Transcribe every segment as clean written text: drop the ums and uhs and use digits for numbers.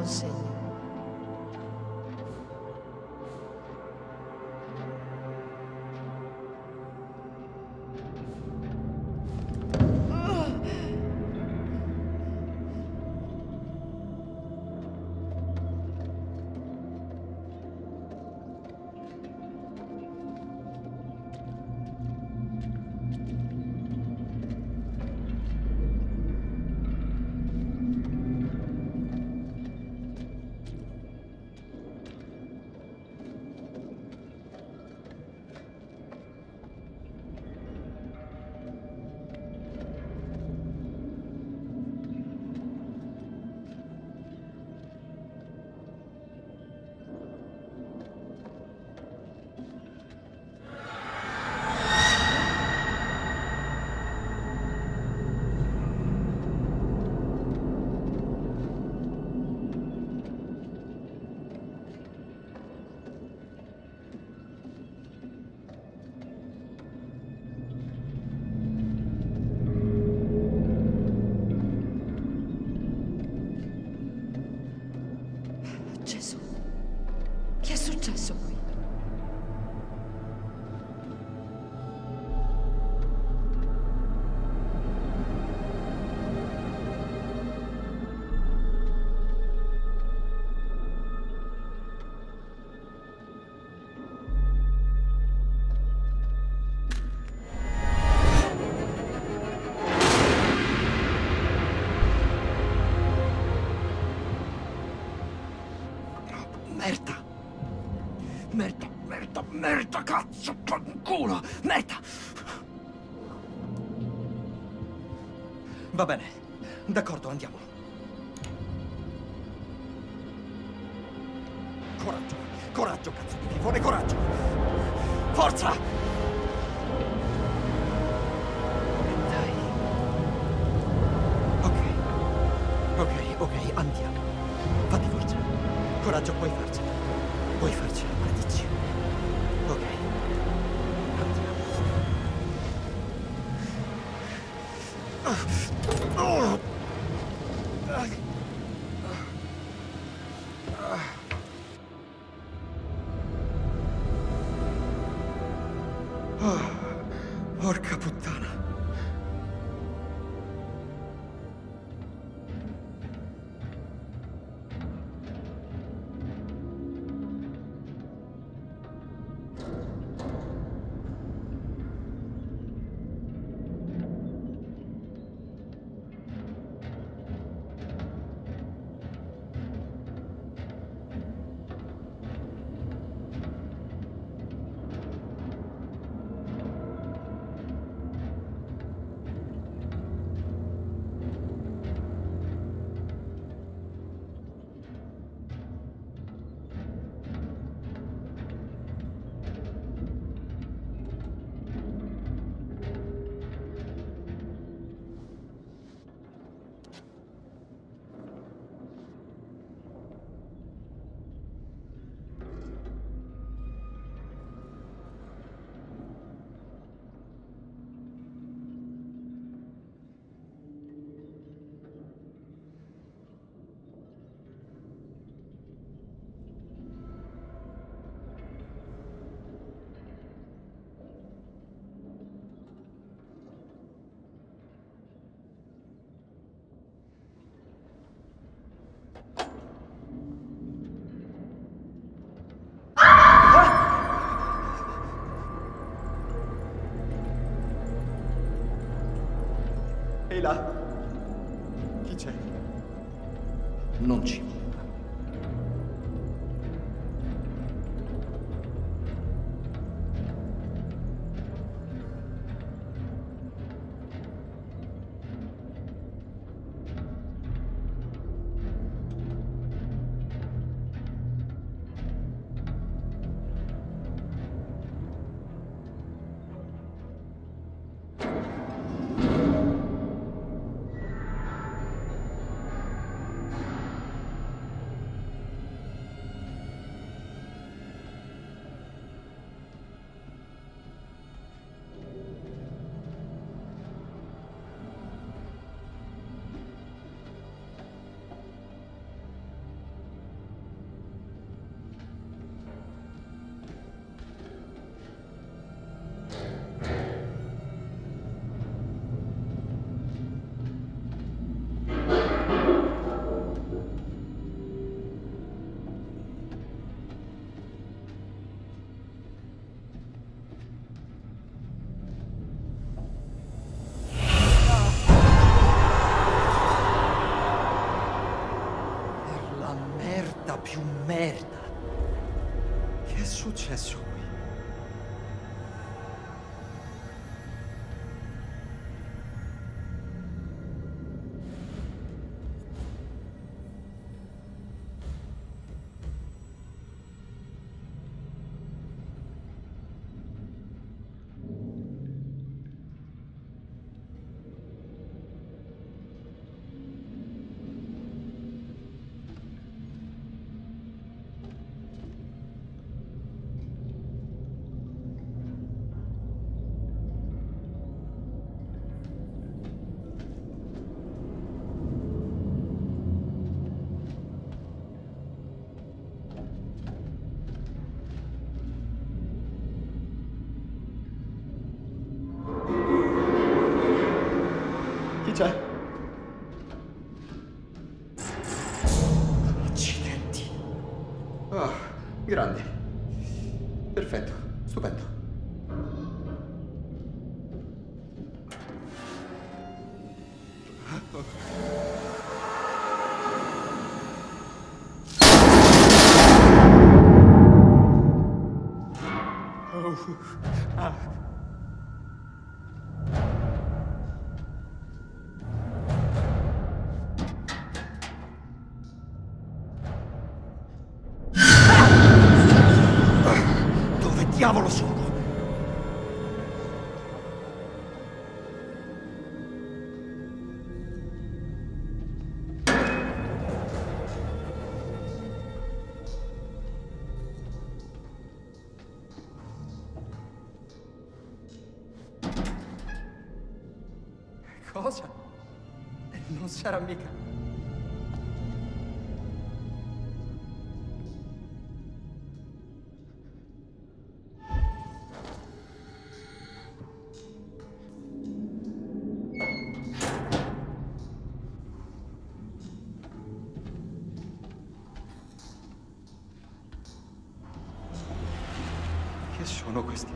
buon segno. Gesù, che è successo qui? Merda! Merda, merda, merda, cazzo, culo! Merda! Va bene, d'accordo, andiamo. Coraggio, coraggio, cazzo di pifone, coraggio! Forza! Dai. Ok, andiamo. Fatti forza. Coraggio, puoi farcela. Puoi farcela, maledizione. Ok. Andiamo. Porca puttana. Ehi là? Chi c'è? Non ci voleva. maledetta più merda. Che è successo qui? Chi c'è? Accidenti. Oh, grande. Perfetto, stupendo. Dove diavolo sono? Cosa? Non sarà mica... Che sono questi?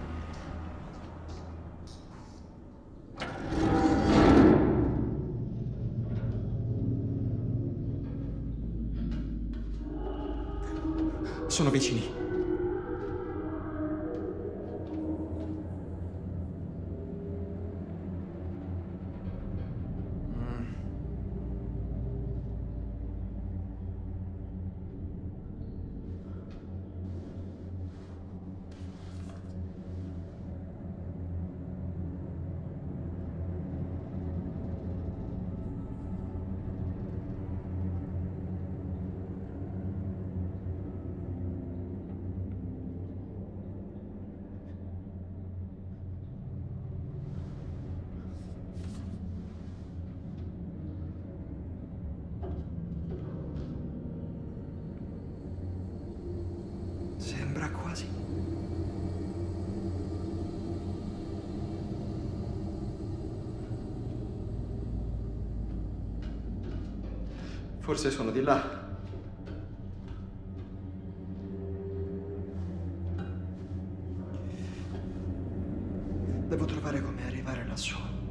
Sono vicini. Sembra quasi. Forse sono di là. Devo trovare come arrivare lassù.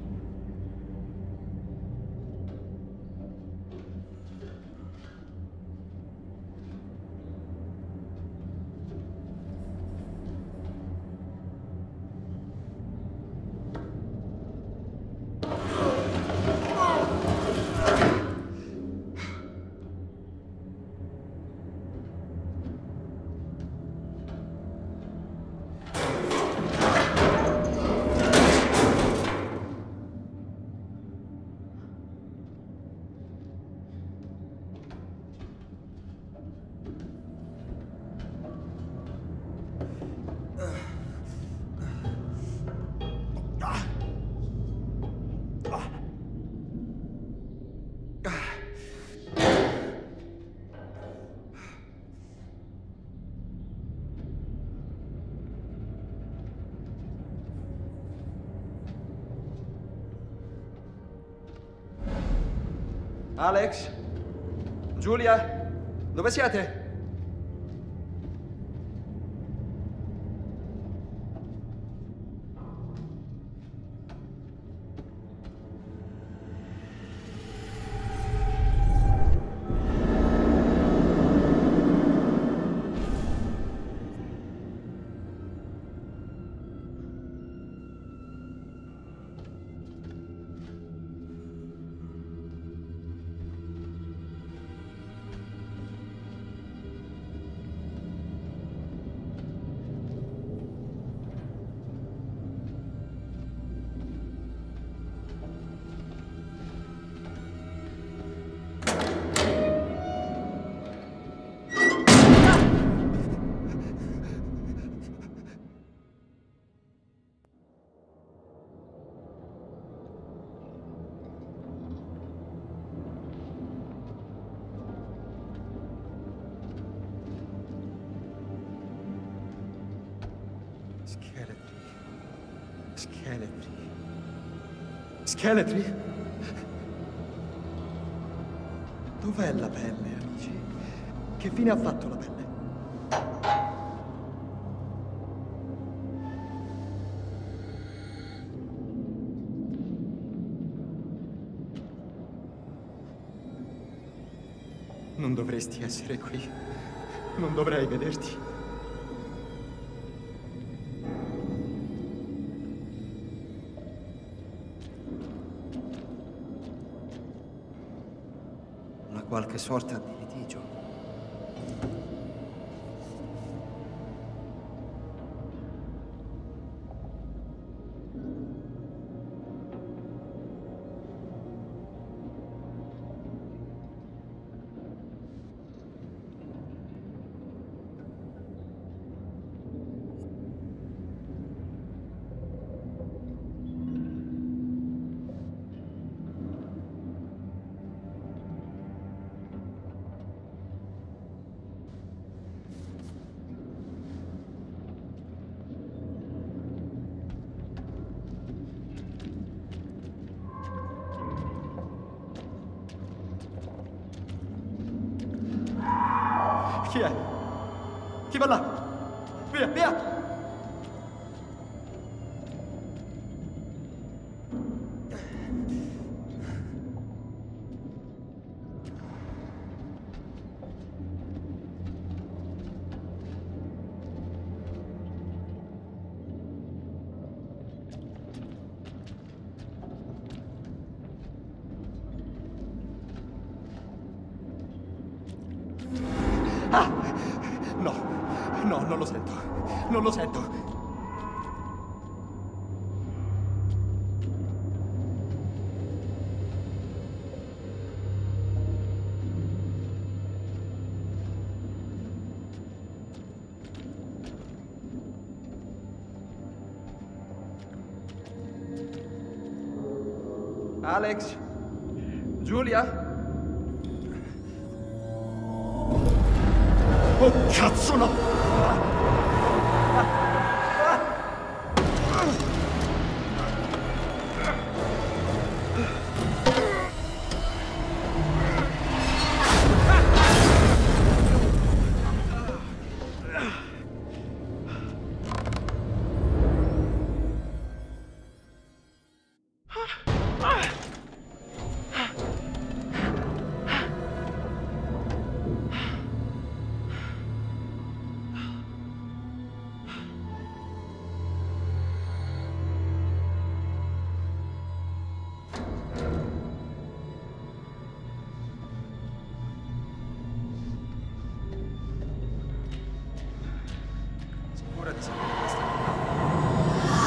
Alex? Giulia? Dove siete? Scheletri. Scheletri. Scheletri? Dov'è la pelle, amici? Che fine ha fatto la pelle? Non dovresti essere qui. Non dovrei vederti. Una qualche sorta di litigio. Chi è? Chi va là? Via, via! Ah! No, no, non lo sento. Non lo sento. Alex? Giulia? Oh, cazzo, no! Sicura di sapere questa cosa?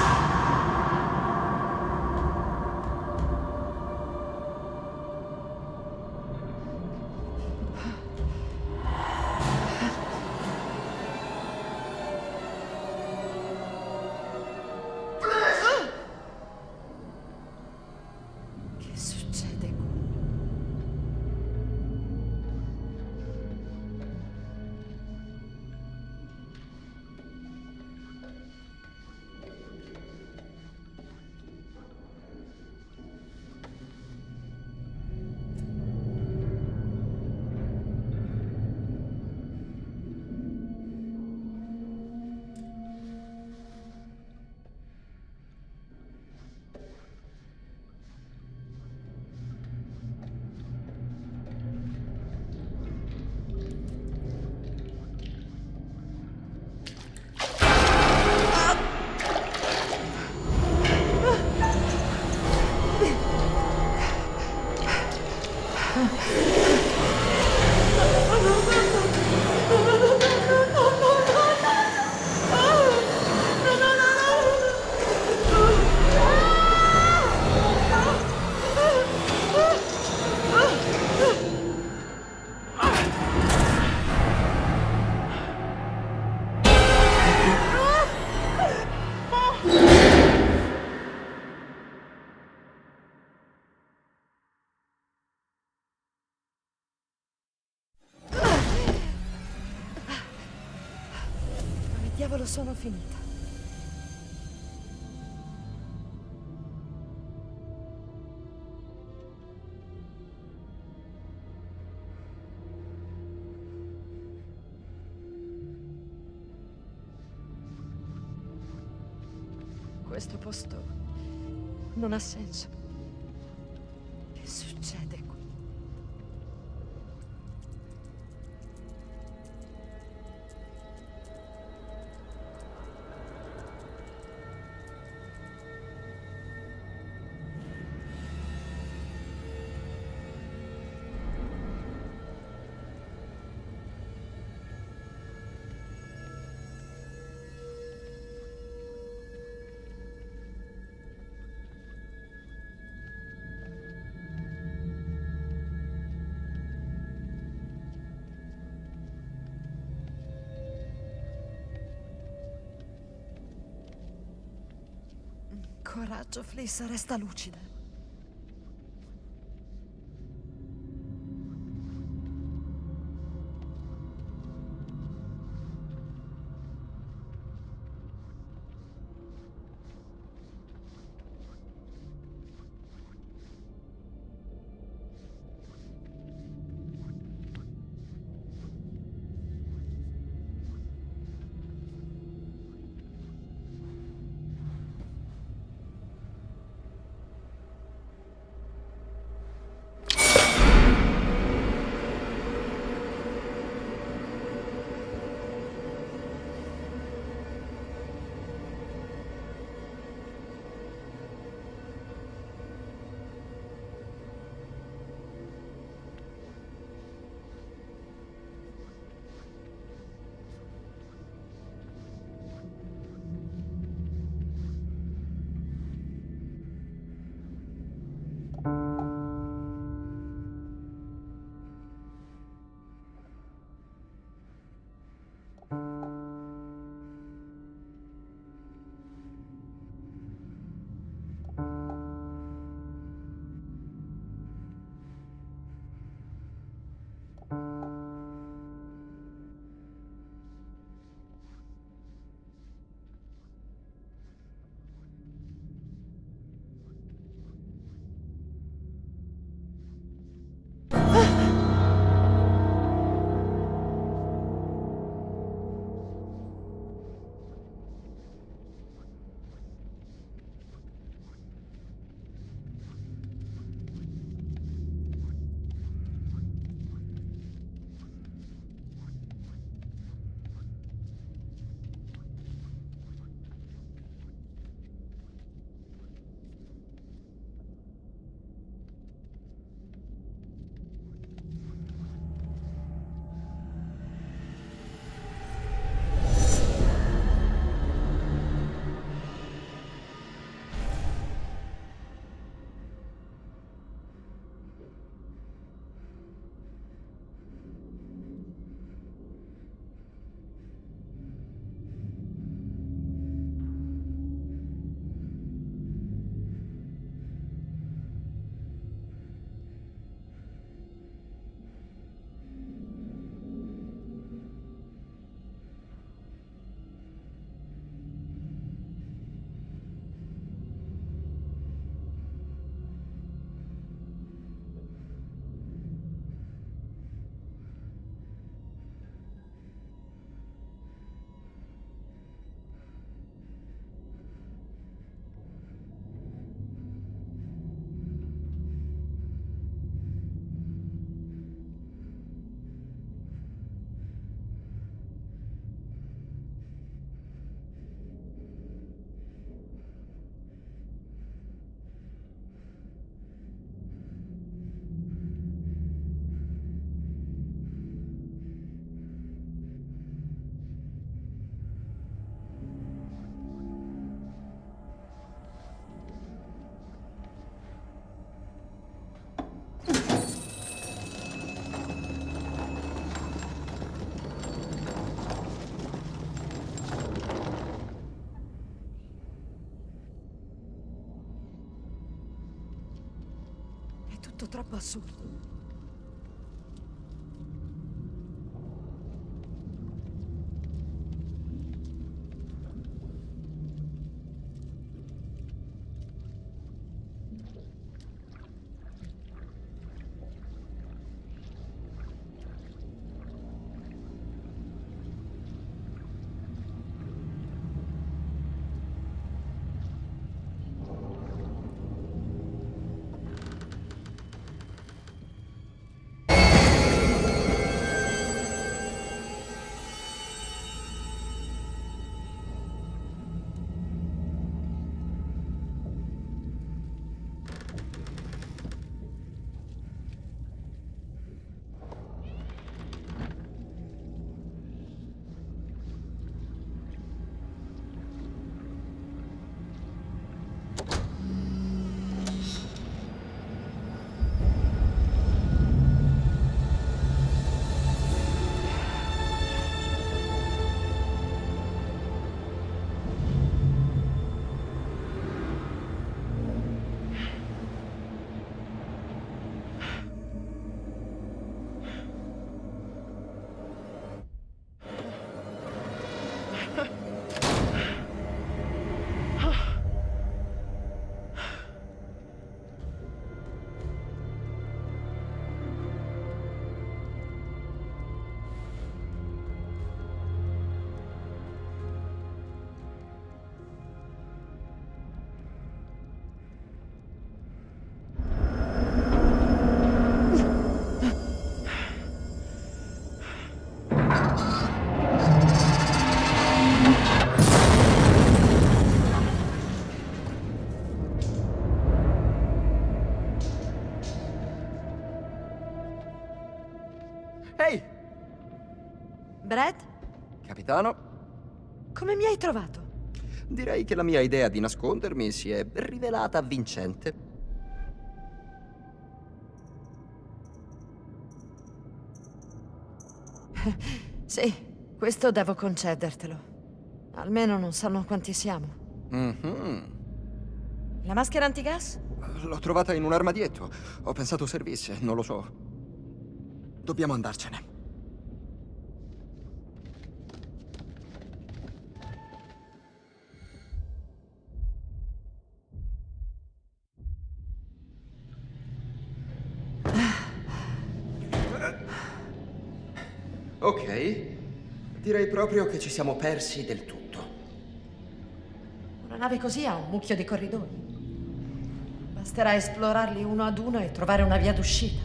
Che succede qui? Dove diavolo sono finita? Questo posto non ha senso. Che succede qui? Coraggio, Fliss, resta lucida. Tutto troppo assurdo. Brad? Capitano, Come mi hai trovato? direi che la mia idea di nascondermi si è rivelata vincente. Sì, questo devo concedertelo. Almeno non sanno quanti siamo. Mhm. La maschera antigas? L'ho trovata in un armadietto. Ho pensato servisse, non lo so. Dobbiamo andarcene. Ok, direi proprio che ci siamo persi del tutto. Una nave così ha un mucchio di corridoi. Basterà esplorarli uno ad uno e trovare una via d'uscita.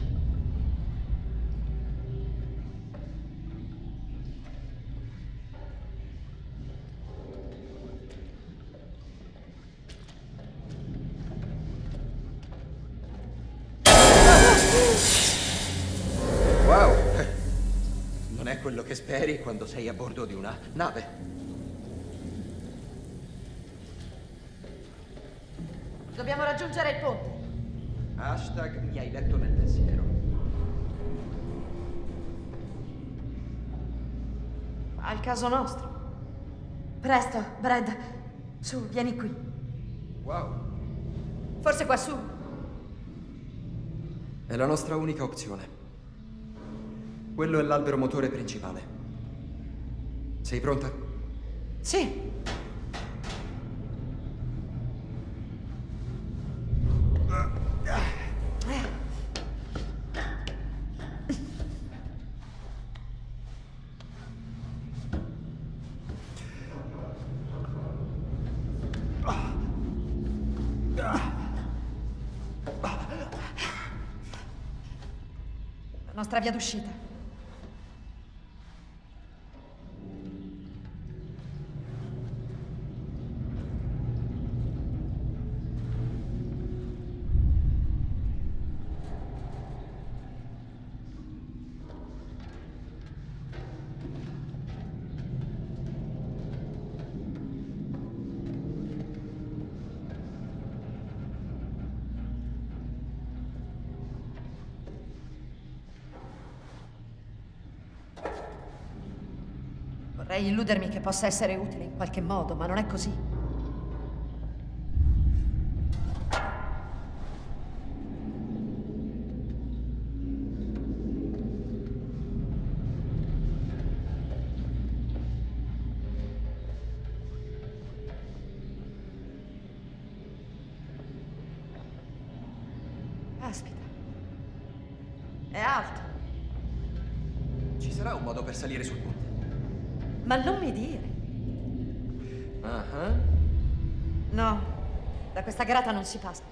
Wow! Non è quello che speri quando sei a bordo di una nave. Dobbiamo raggiungere il ponte. Hashtag mi hai letto nel pensiero. Al caso nostro. Presto, Brad. Su, vieni qui. Wow! Forse quassù. È la nostra unica opzione. Quello è l'albero motore principale. Sei pronta? Sì. La nostra via d'uscita. Vorrei illudermi che possa essere utile in qualche modo, ma non è così. Aspetta. È alto. Ci sarà un modo per salire sul ponte? Ma non mi dire. Ah, No, da questa grata non si passa.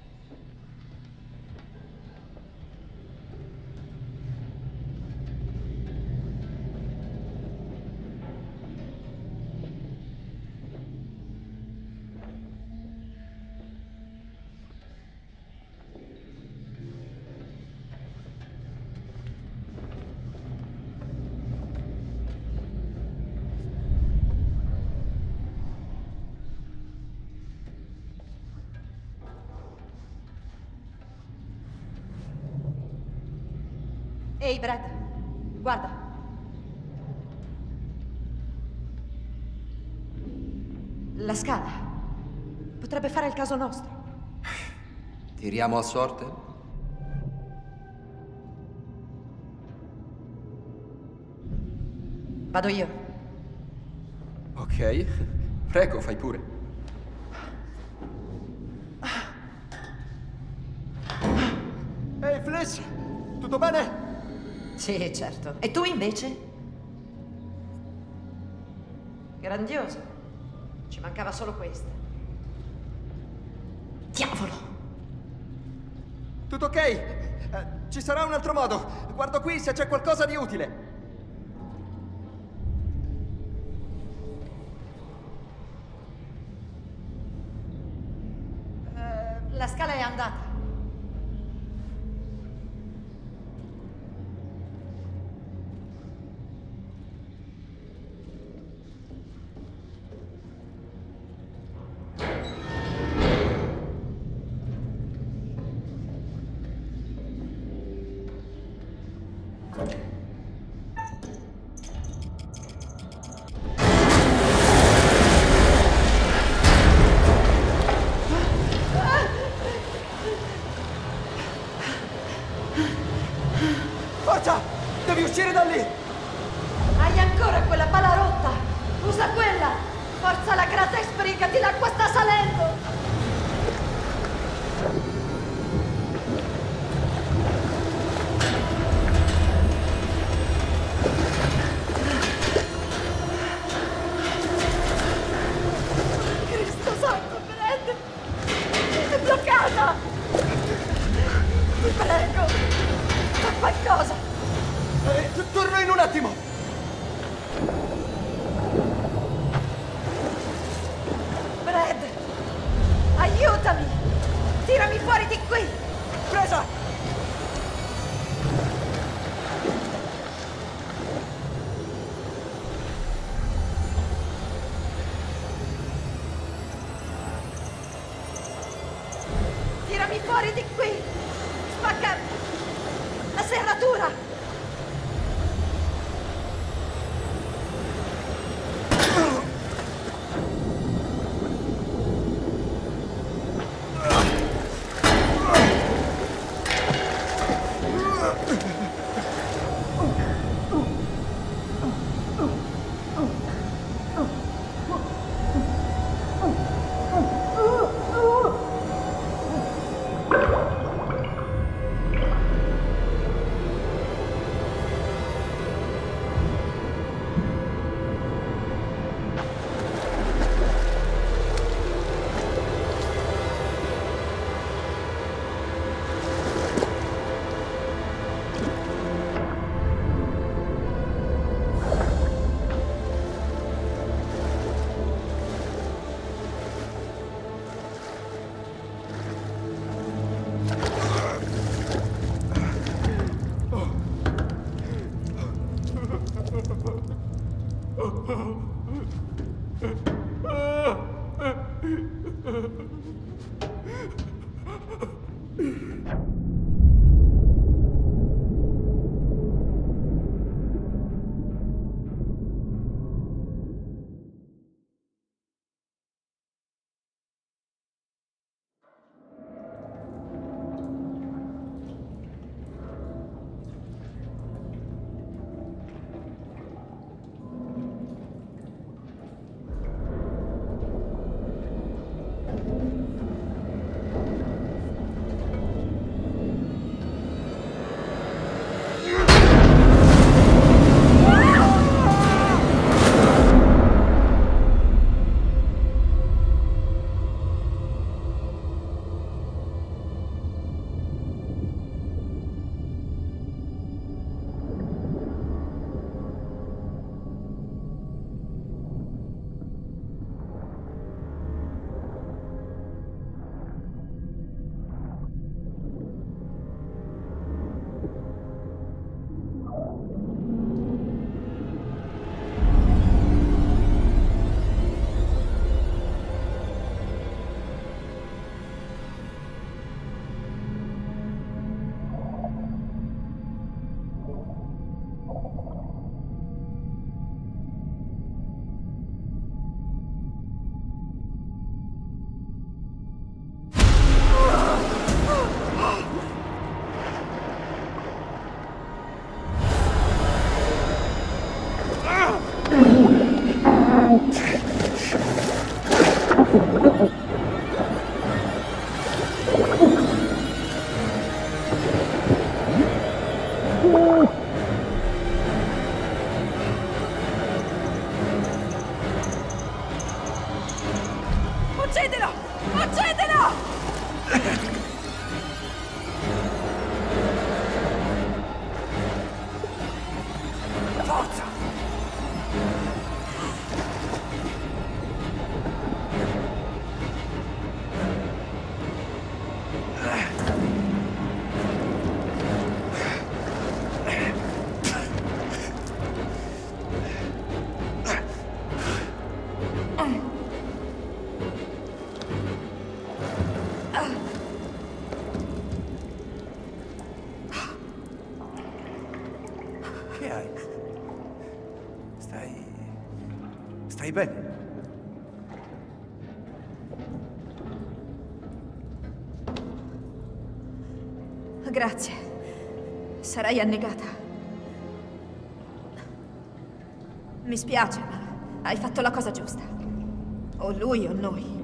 Ehi, Brad, guarda. La scala. Potrebbe fare il caso nostro. tiriamo a sorte? Vado io. Ok, prego, fai pure. Ehi, Fliss! Tutto bene? Sì, certo. E tu invece? Grandioso. Ci mancava solo questa. Diavolo! Tutto ok? Ci sarà un altro modo. Guardo qui se c'è qualcosa di utile. La scala è andata. ancora quella pala rotta! Usa quella! Forza la grata e sbrigati, l'acqua sta salendo! Cristo santo, Brad! È bloccata! Ti prego! Fa qualcosa! Torno in un attimo! Brad! Aiutami! Tirami fuori di qui! Presa! Tirami fuori di qui! Spacca la serratura! Uccidilo! Uccidilo! Forza! Che hai? Stai bene? Grazie. Sarai annegata. Mi spiace, ma hai fatto la cosa giusta. O lui o noi.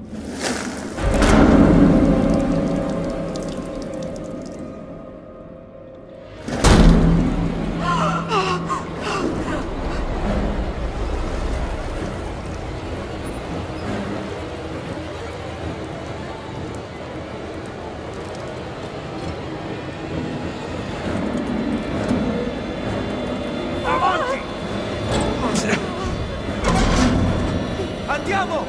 Andiamo!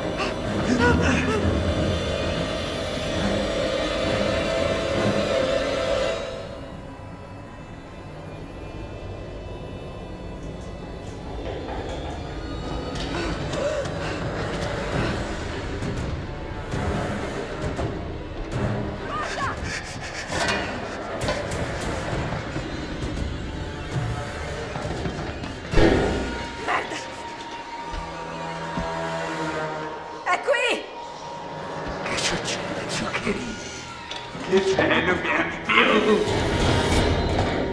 È qui! Che succede, Zuccheri? Che c'è? Non mi ami più!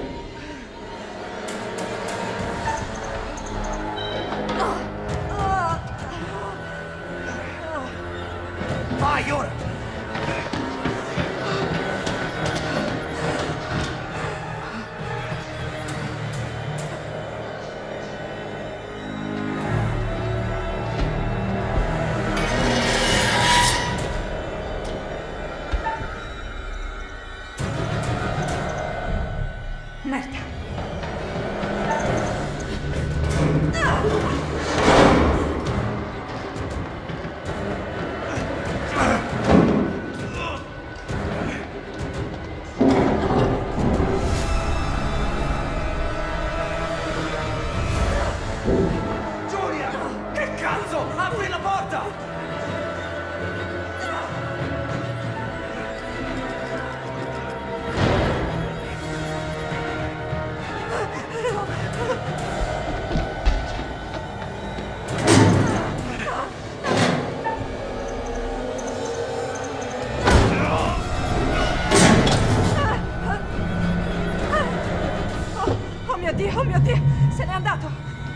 Vai, ora! Merda. Giulia! Che cazzo? Apri la porta! Oh mio Dio, se n'è andato!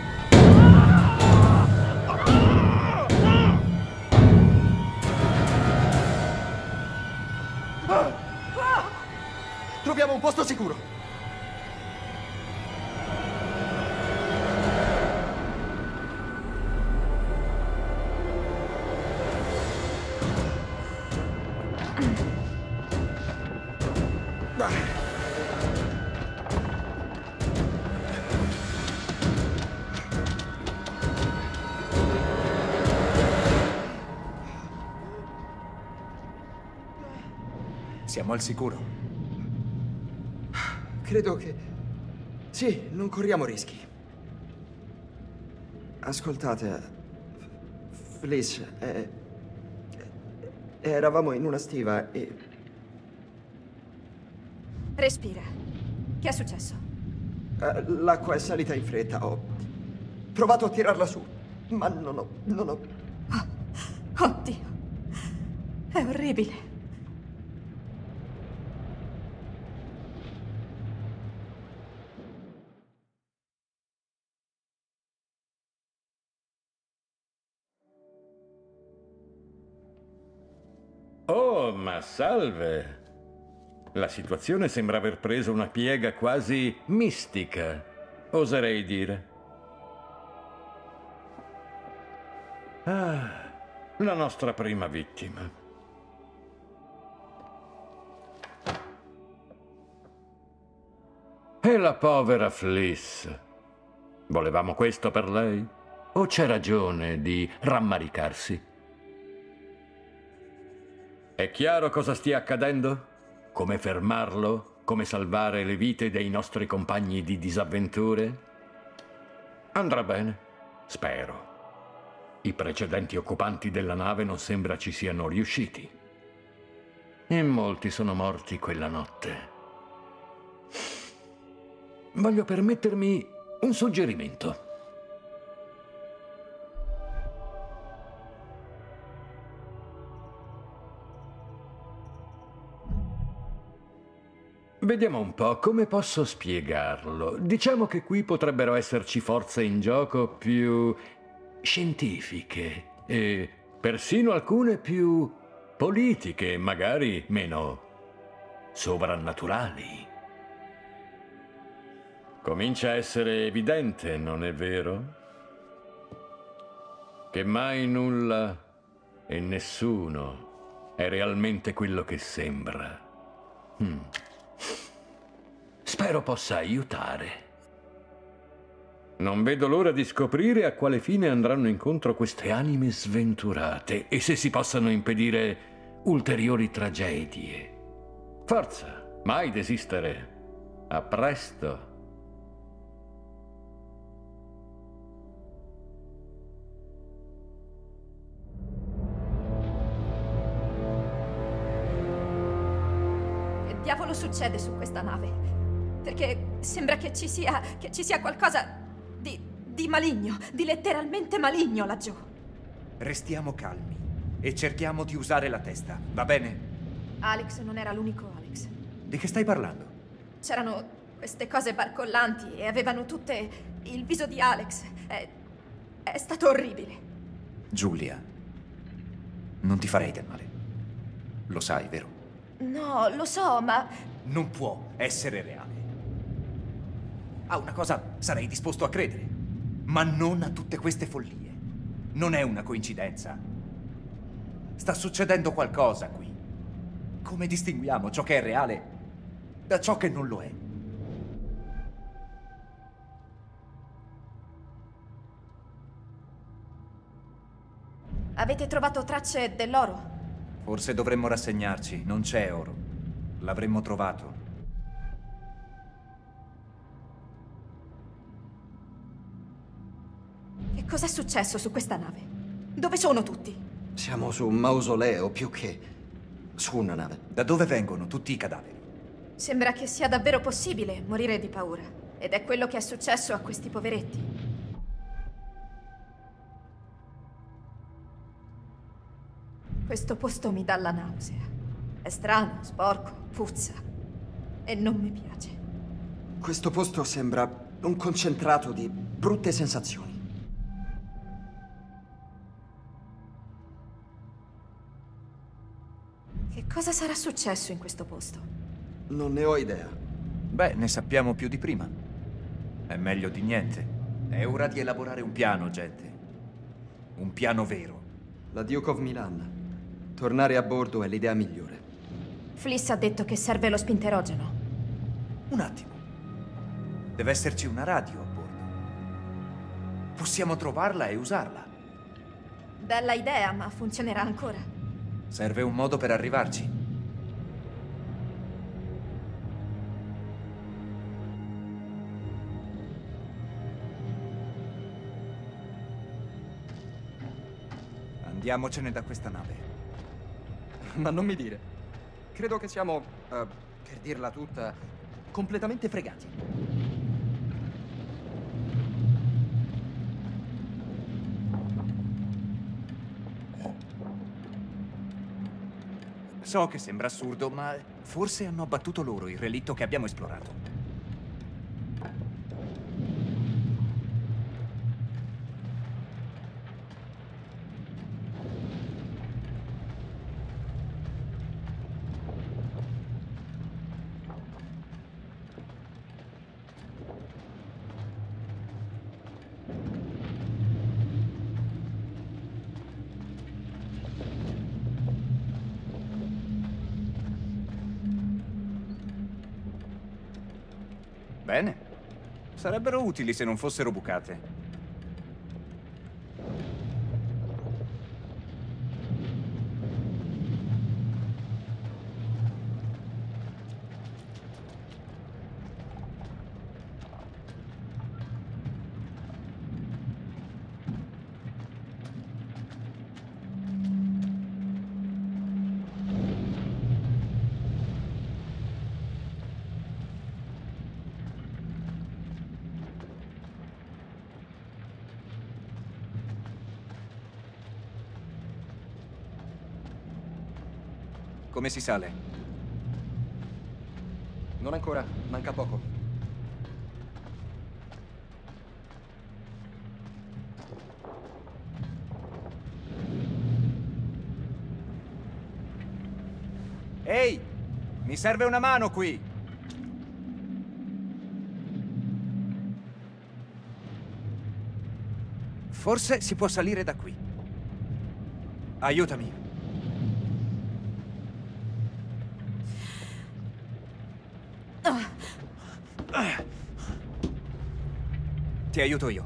Troviamo un posto sicuro. Siamo al sicuro. Credo che... Sì, non corriamo rischi. Ascoltate, Felice, eravamo in una stiva e... Respira. Che è successo? l'acqua è salita in fretta. Ho provato a tirarla su, ma non ho... Oddio. È orribile. Oh, ma salve! La situazione sembra aver preso una piega quasi mistica, oserei dire. Ah, la nostra prima vittima. E la povera Fliss. Volevamo questo per lei? O c'è ragione di rammaricarsi? È chiaro cosa stia accadendo? Come fermarlo? Come salvare le vite dei nostri compagni di disavventure? Andrà bene, spero. I precedenti occupanti della nave non sembra ci siano riusciti. In molti sono morti quella notte. Voglio permettermi un suggerimento. Vediamo un po' come posso spiegarlo. Diciamo che qui potrebbero esserci forze in gioco più scientifiche e persino alcune più politiche, magari meno sovrannaturali. Comincia a essere evidente, non è vero? Che mai nulla e nessuno è realmente quello che sembra. Spero possa aiutare. Non vedo l'ora di scoprire a quale fine andranno incontro queste anime sventurate e se si possano impedire ulteriori tragedie. Forza, mai desistere. A presto. Che diavolo succede su questa nave? Perché sembra che ci sia qualcosa di maligno, di letteralmente maligno laggiù. Restiamo calmi e cerchiamo di usare la testa, va bene? Alex non era l'unico Alex. Di che stai parlando? C'erano queste cose barcollanti e avevano tutte il viso di Alex. È stato orribile. Giulia, non ti farei del male. Lo sai, vero? No, lo so, ma... Non può essere reale. A una cosa sarei disposto a credere, ma non a tutte queste follie. Non è una coincidenza. Sta succedendo qualcosa qui. Come distinguiamo ciò che è reale da ciò che non lo è? Avete trovato tracce dell'oro? Forse dovremmo rassegnarci. Non c'è oro. L'avremmo trovato. Che cos'è successo su questa nave? Dove sono tutti? Siamo su un mausoleo più che su una nave. Da dove vengono tutti i cadaveri? Sembra che sia davvero possibile morire di paura. Ed è quello che è successo a questi poveretti. Questo posto mi dà la nausea. È strano, sporco, puzza. E non mi piace. Questo posto sembra un concentrato di brutte sensazioni. Che cosa sarà successo in questo posto? Non ne ho idea. Beh, ne sappiamo più di prima. È meglio di niente. È ora di elaborare un piano, gente. Un piano vero. La Duke of Milan. Tornare a bordo è l'idea migliore. Fliss ha detto che serve lo spinterogeno. Un attimo. Deve esserci una radio a bordo. Possiamo trovarla e usarla. Bella idea, ma funzionerà ancora. Serve un modo per arrivarci. Andiamocene da questa nave. Ma non mi dire. Credo che siamo, per dirla tutta, completamente fregati. So che sembra assurdo, ma forse hanno abbattuto loro il relitto che abbiamo esplorato. Bene. Sarebbero utili se non fossero bucate. Come si sale? Non ancora, manca poco. Ehi! Mi serve una mano qui! Forse si può salire da qui. Aiutami. Ti aiuto io.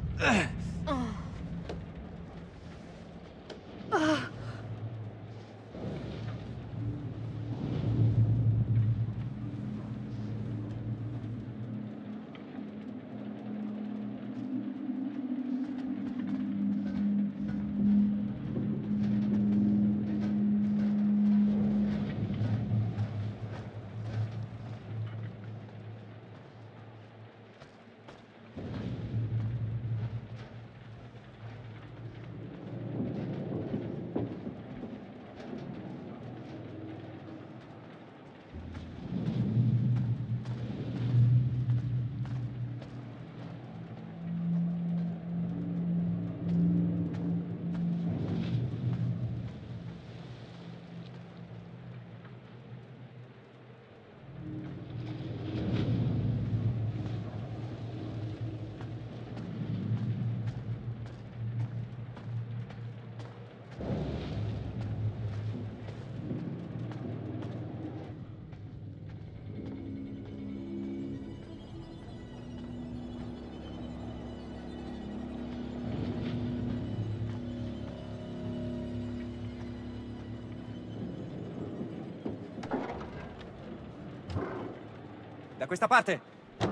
Da questa parte!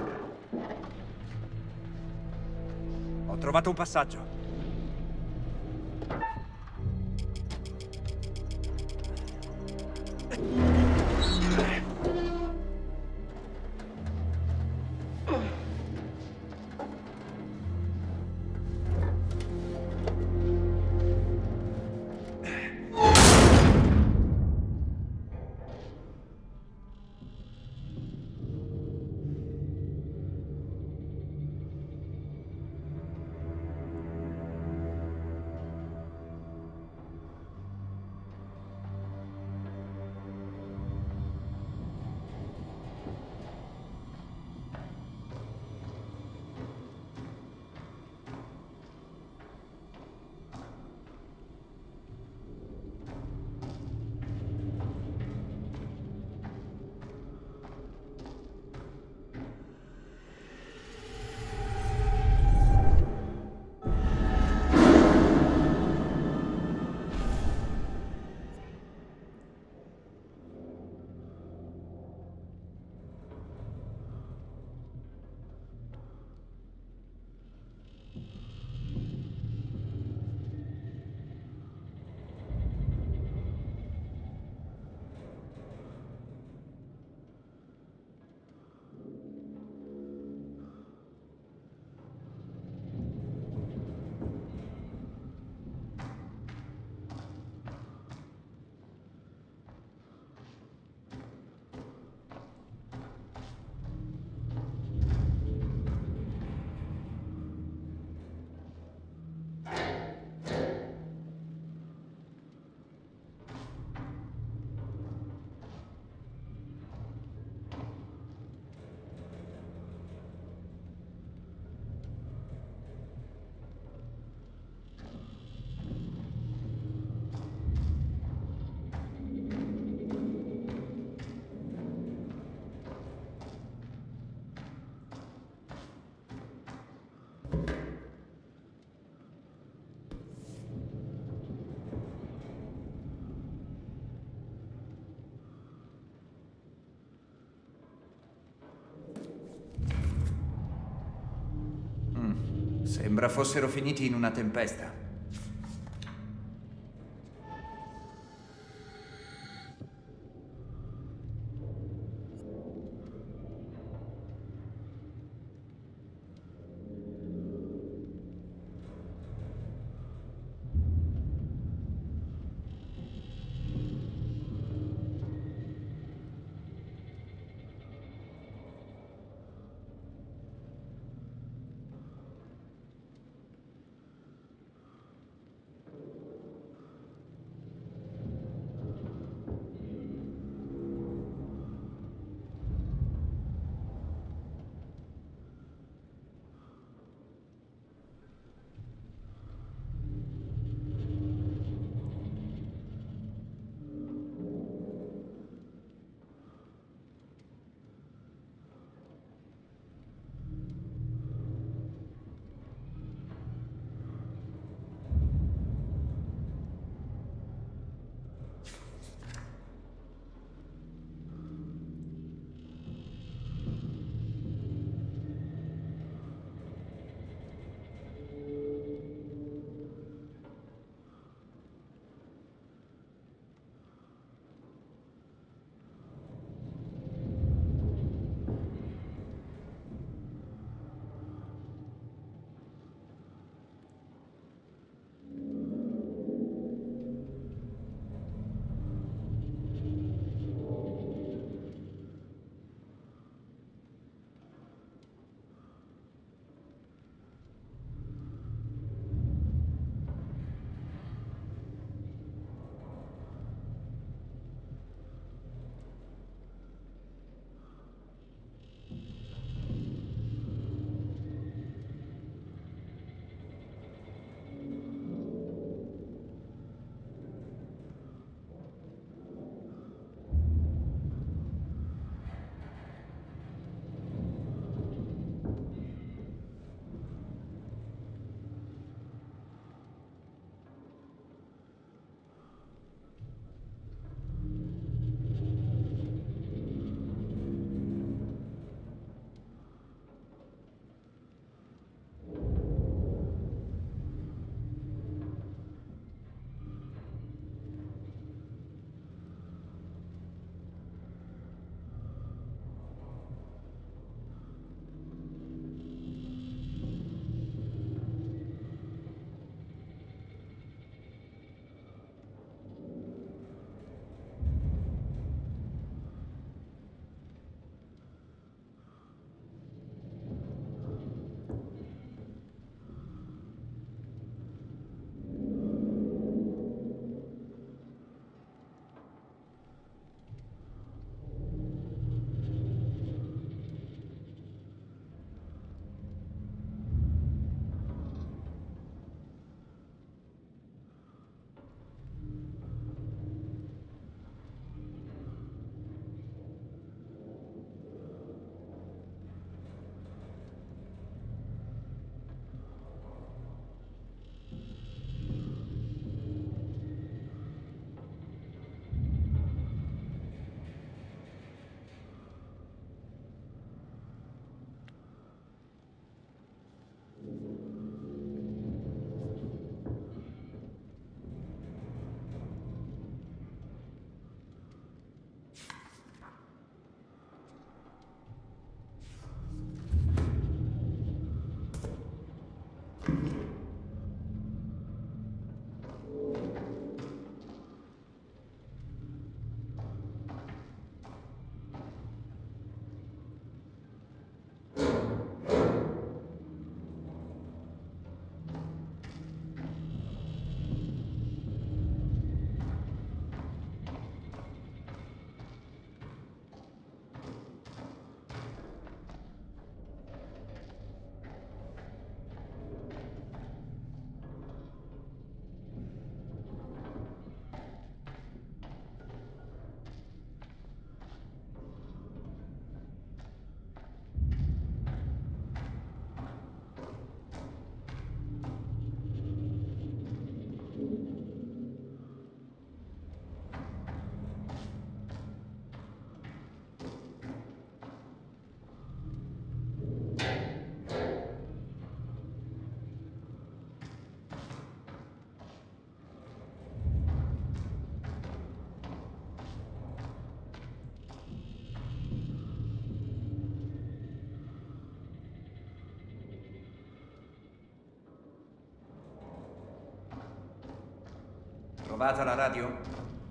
Ho trovato un passaggio. Sembra fossero finiti in una tempesta. Trovata la radio?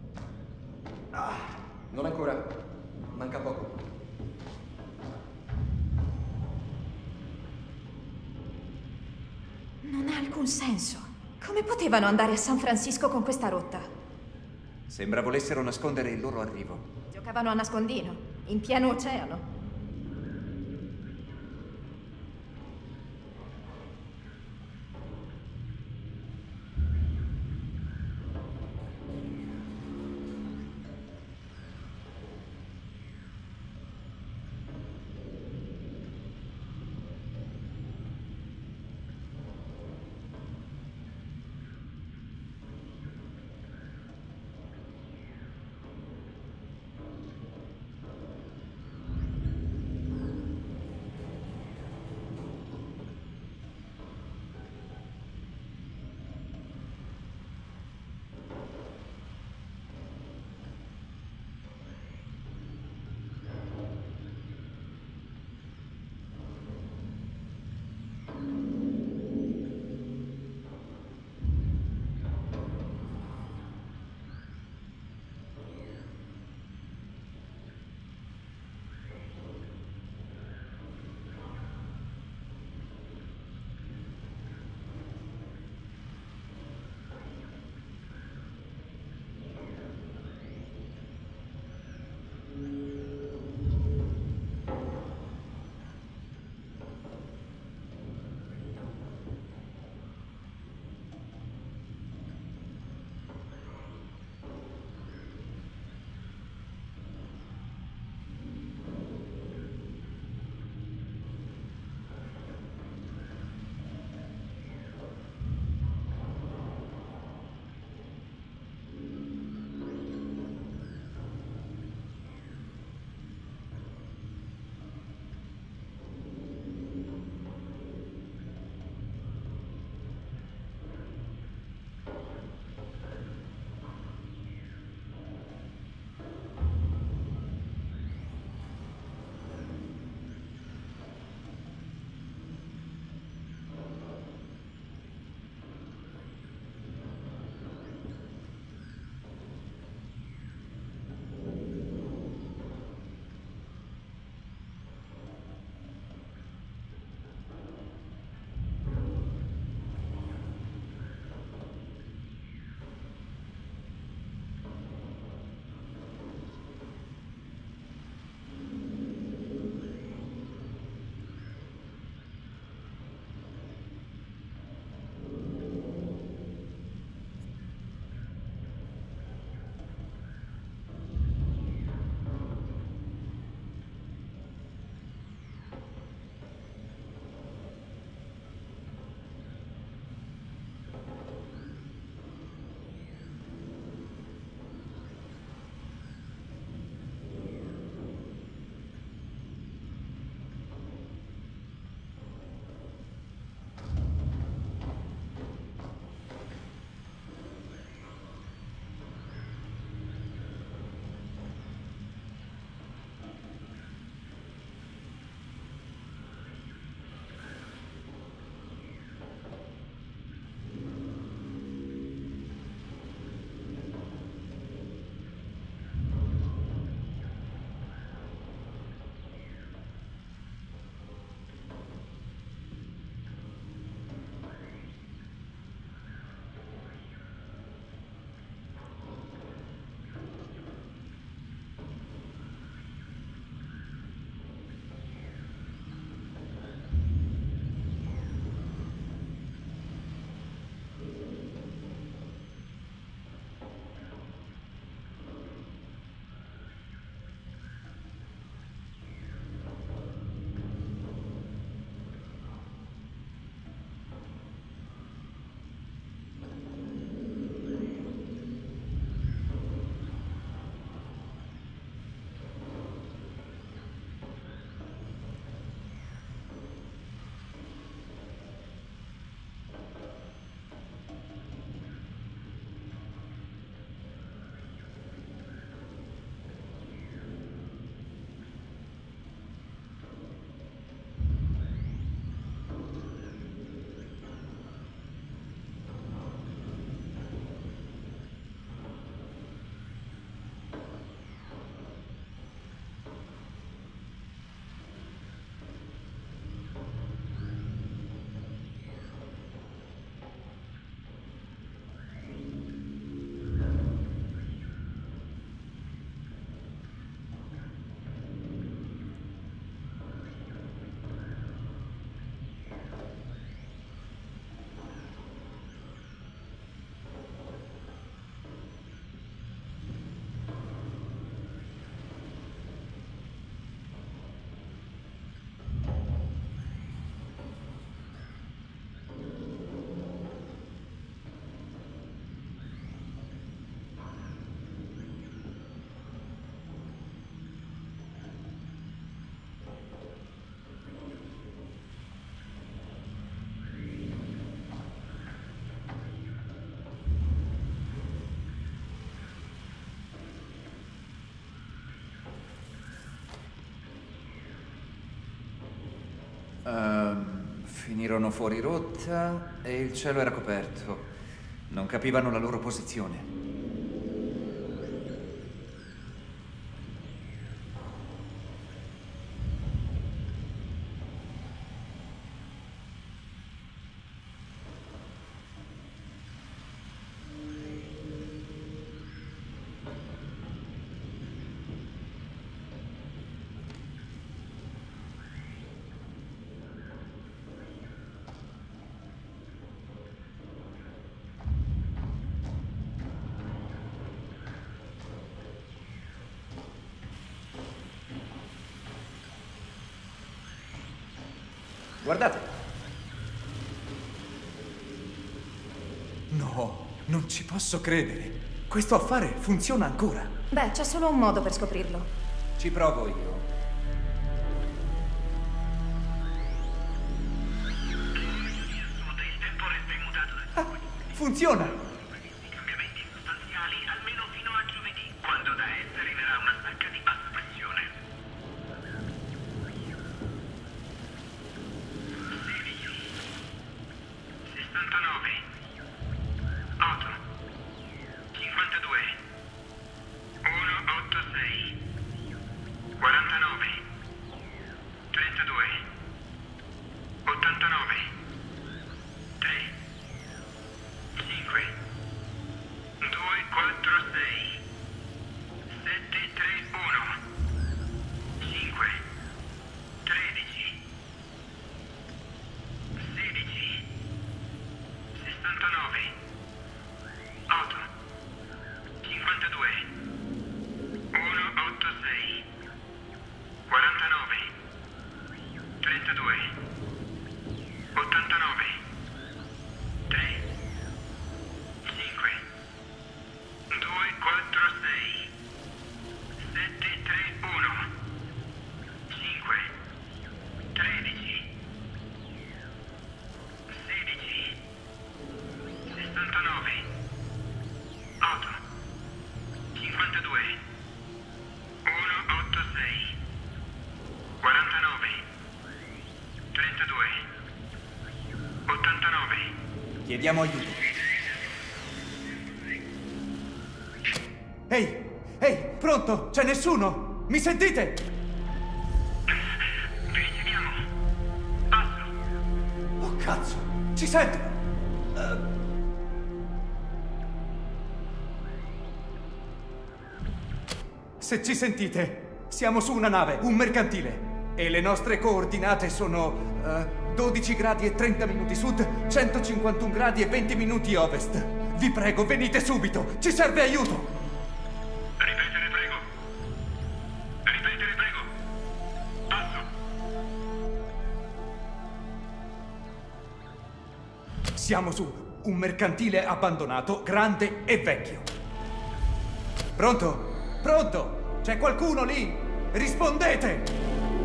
Non ancora. Manca poco. Non ha alcun senso. Come potevano andare a San Francisco con questa rotta? Sembra volessero nascondere il loro arrivo. Giocavano a nascondino, in pieno oceano. Finirono fuori rotta e il cielo era coperto. Non capivano la loro posizione. Guardate. No, non ci posso credere. Questo affare funziona ancora. Beh, c'è solo un modo per scoprirlo. Ci provo io. Funziona! I cambiamenti sostanziali almeno fino a giovedì, quando da est arriverà una stacca di bassa pressione. 16 69 8 52 186 49 32 89 3 5 2 4 6 7 3 1 5 13 16 69 8 52 186 49 32 89 3 5 2 4 6 7 3 1 5 13 16 69 8 52 186 49 32 89. Chiediamo aiuto. Ehi! Ehi! Pronto? C'è nessuno? Mi sentite? Vi riceviamo. Passo. Oh, cazzo! Ci sento! Se ci sentite, siamo su una nave, un mercantile. E le nostre coordinate sono 12 gradi e 30 minuti sud, 151 gradi e 20 minuti ovest. Vi prego, venite subito! Ci serve aiuto! Ripetere, prego. Ripetere, prego. Passo. Siamo su un mercantile abbandonato, grande e vecchio. Pronto? Pronto? C'è qualcuno lì? Rispondete!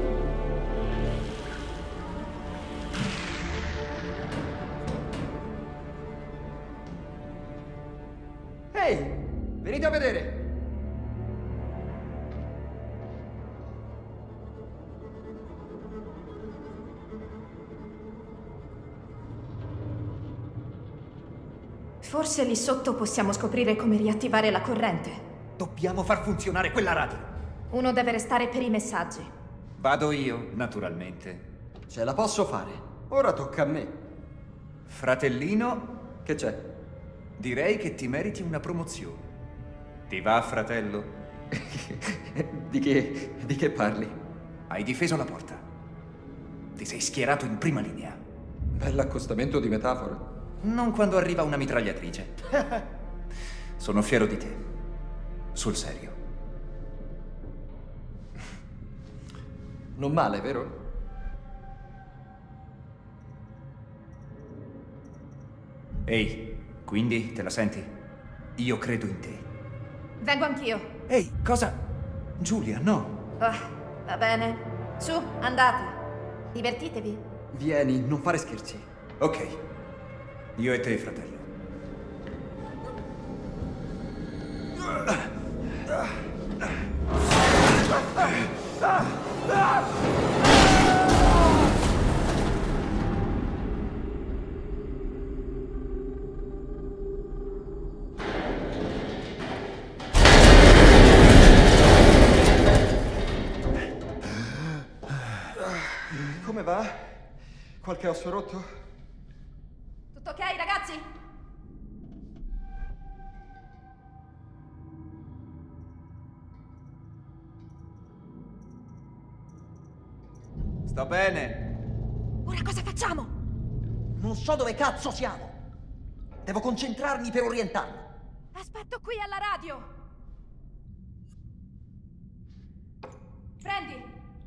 Ehi, venite a vedere! Forse lì sotto possiamo scoprire come riattivare la corrente. Dobbiamo far funzionare quella radio. Uno deve restare per i messaggi. Vado io, naturalmente. Ce la posso fare. Ora tocca a me. Fratellino, Che c'è? direi che ti meriti una promozione. Ti va, fratello? Di che parli? Hai difeso la porta. Ti sei schierato in prima linea. Bell'accostamento di metafore. Non quando arriva una mitragliatrice. Sono fiero di te. Sul serio. Non male, vero? Ehi, quindi te la senti? Io credo in te. Vengo anch'io. Ehi, cosa? Giulia, no. Va bene. Su, andate. Divertitevi. Vieni, non fare scherzi. Ok. Io e te, fratello. Qualche osso rotto? Tutto ok, ragazzi? Sto bene. Ora cosa facciamo? Non so dove cazzo siamo. Devo concentrarmi per orientarmi. Aspetto qui alla radio. Prendi.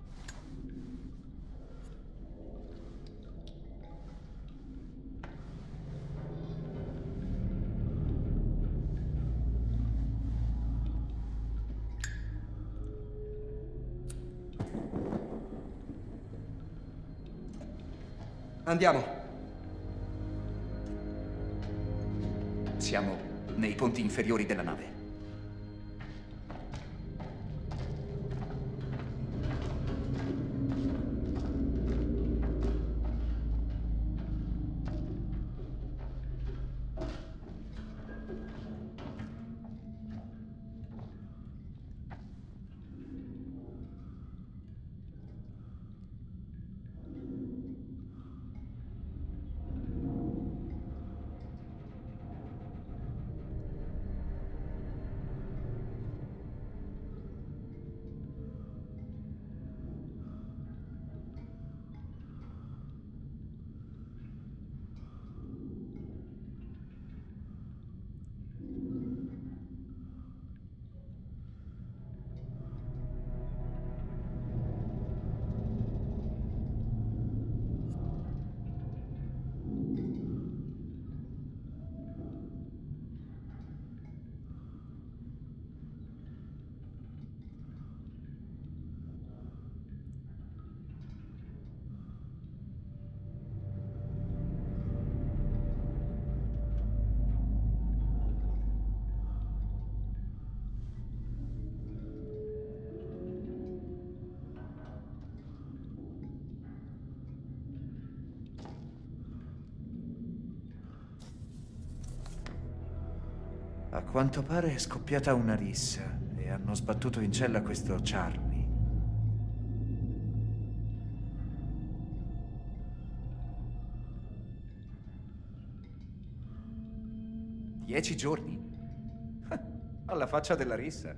Andiamo. Siamo nei ponti inferiori della nave. A quanto pare è scoppiata una rissa e hanno sbattuto in cella questo Charlie. Dieci giorni? Alla faccia della rissa.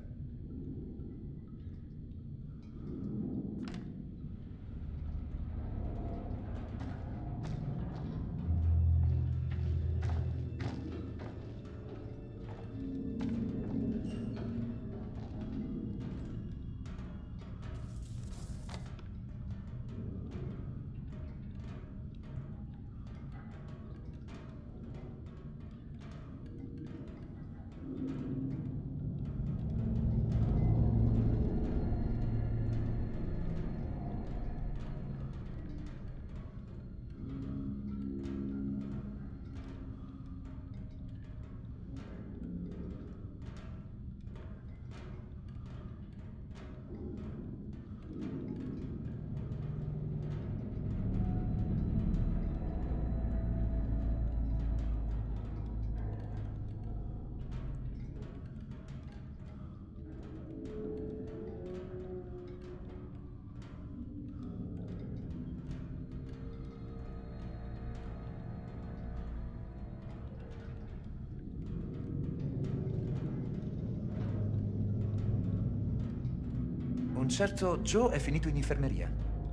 Un certo Joe è finito in infermeria.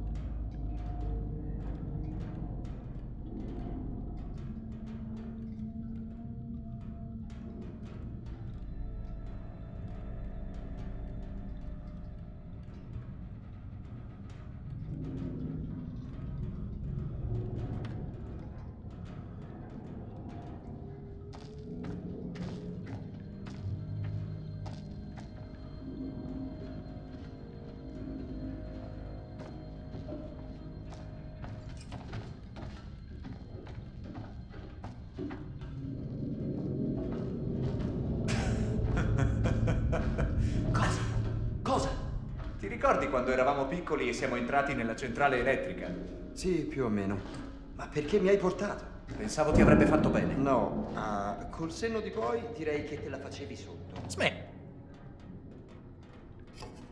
Ti ricordi quando eravamo piccoli e siamo entrati nella centrale elettrica? Sì, più o meno. Ma perché mi hai portato? Pensavo ti avrebbe fatto bene. No, col senno di poi direi che te la facevi sotto. Smetti.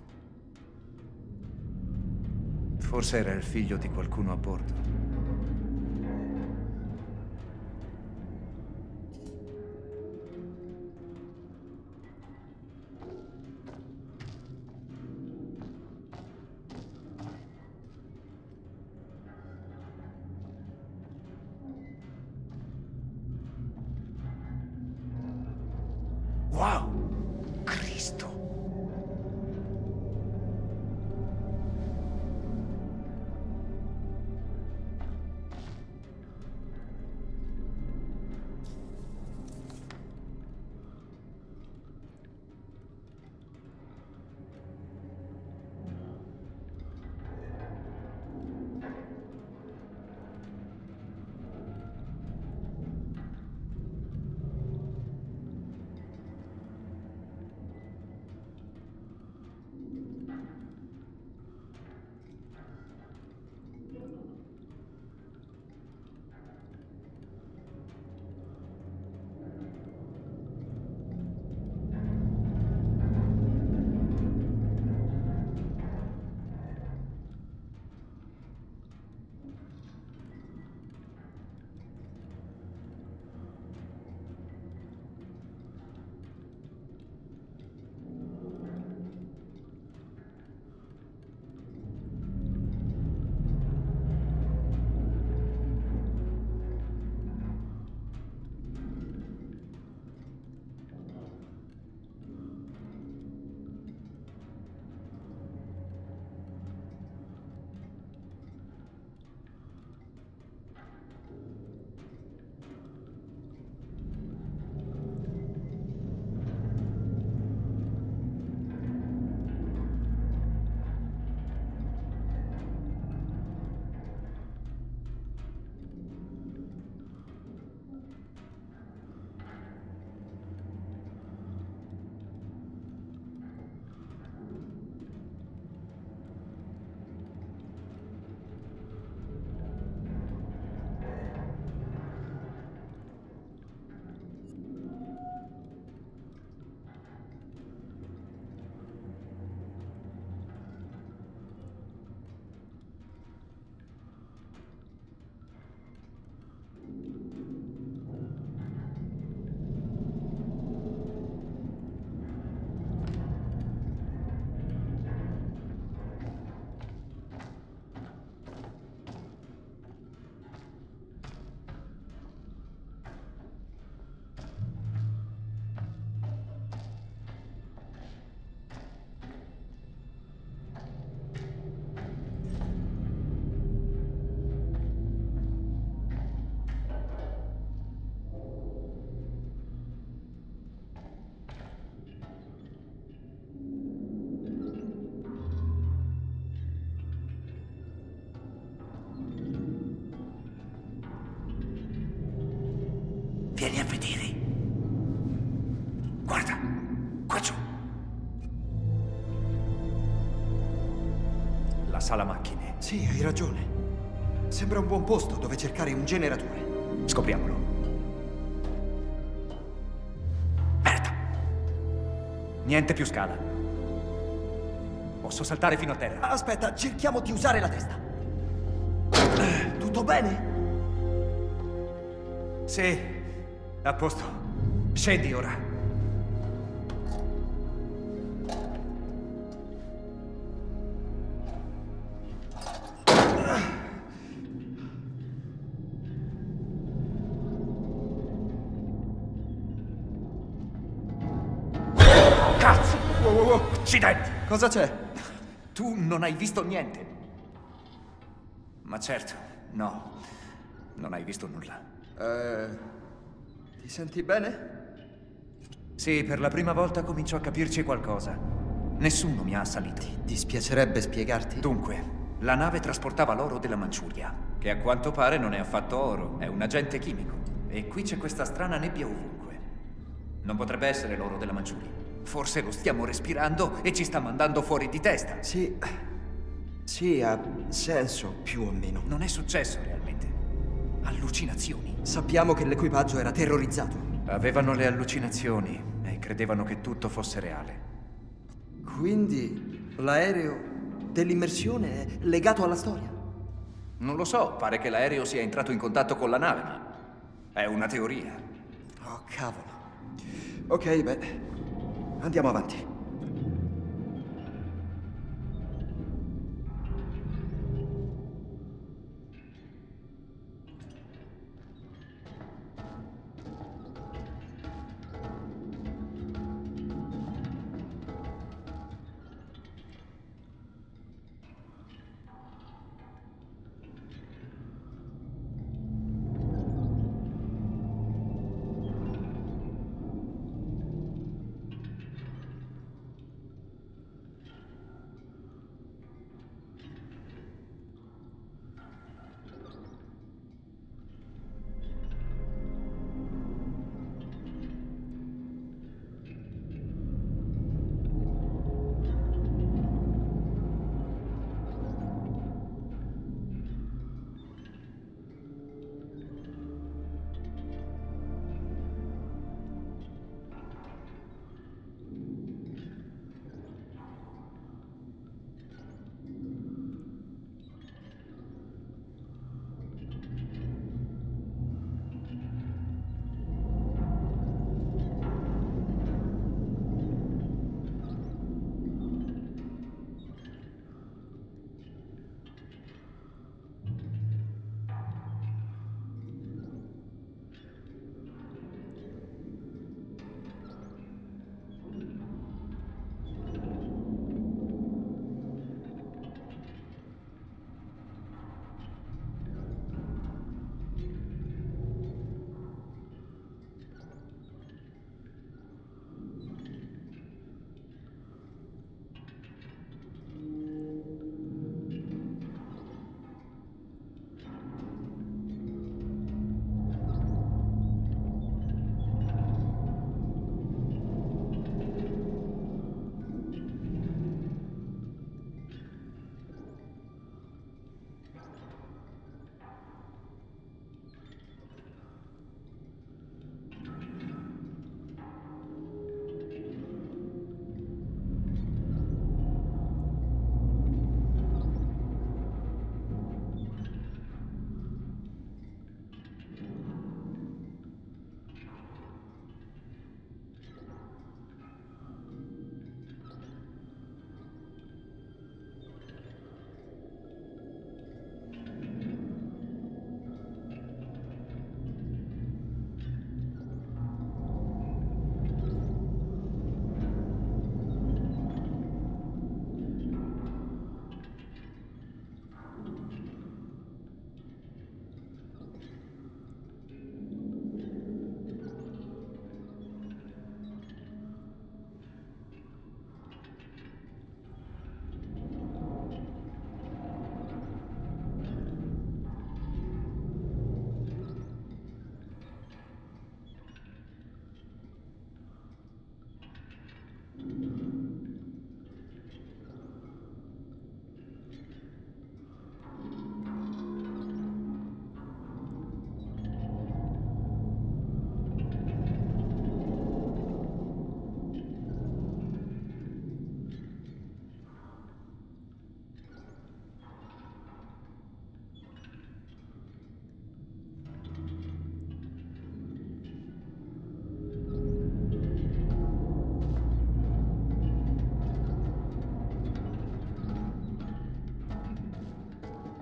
Forse era il figlio di qualcuno a bordo. Vieni a vedere. Guarda, qua giù. La sala macchine. Sì, hai ragione. Sembra un buon posto dove cercare un generatore. Scopriamolo. Merda! Niente più scala. Posso saltare fino a terra. Aspetta, cerchiamo di usare la testa. Tutto bene? Sì, a posto. Scendi ora. Cazzo! Accidenti! Cosa c'è? Tu non hai visto niente. Ma certo, no. Non hai visto nulla. Ti senti bene? Sì, per la prima volta comincio a capirci qualcosa. Nessuno mi ha assalito. Ti dispiacerebbe spiegarti? Dunque, la nave trasportava l'oro della Manciuria, che a quanto pare non è affatto oro, è un agente chimico. E qui c'è questa strana nebbia ovunque. Non potrebbe essere l'oro della Manciuria. Forse lo stiamo respirando e ci sta mandando fuori di testa. Sì. Sì, ha senso, più o meno. Non è successo realmente. Allucinazioni. Sappiamo che l'equipaggio era terrorizzato. Avevano le allucinazioni e credevano che tutto fosse reale. Quindi l'aereo dell'immersione è legato alla storia? Non lo so, pare che l'aereo sia entrato in contatto con la nave, ma è una teoria. Oh, cavolo. Ok, beh, andiamo avanti.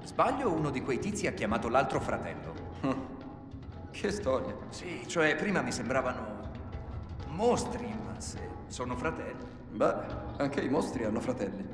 Sbaglio o uno di quei tizi ha chiamato l'altro fratello? Che storia. Sì, cioè prima mi sembravano mostri, ma se sono fratelli. Beh, anche i mostri hanno fratelli.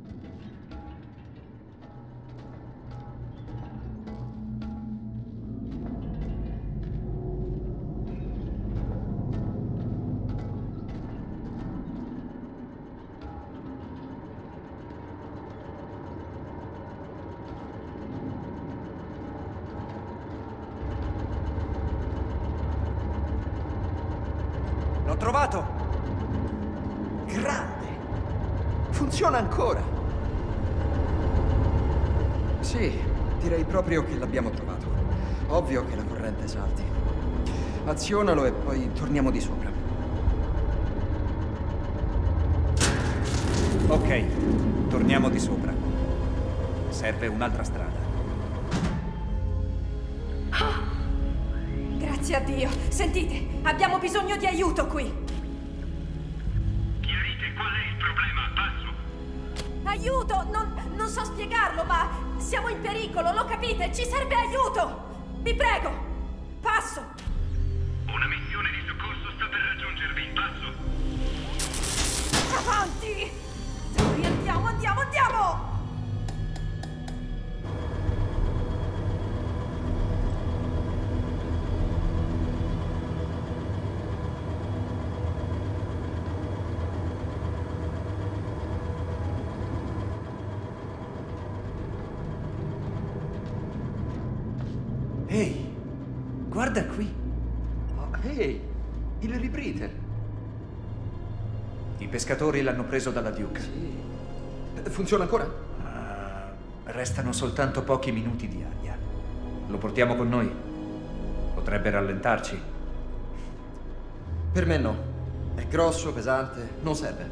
L'ho trovato! Grande! Funziona ancora! Sì, direi proprio che l'abbiamo trovato. Ovvio che la corrente salti. Azionalo e poi torniamo di sopra. Ok, torniamo di sopra. Serve un'altra strada. Grazie a Dio. Sentite, abbiamo bisogno di aiuto qui. Chiarite qual è il problema, Passo. Aiuto! Non so spiegarlo, ma siamo in pericolo, lo capite? Ci serve aiuto! Vi prego! Passo! Una missione di soccorso sta per raggiungervi, Passo. Avanti! Dai, andiamo, andiamo, andiamo! Ehi, guarda qui. Ehi, il Rebreather. I pescatori l'hanno preso dalla Duke. Sì. Funziona ancora? Restano soltanto pochi minuti di aria. Lo portiamo con noi? Potrebbe rallentarci. Per me no. È grosso, pesante, non serve.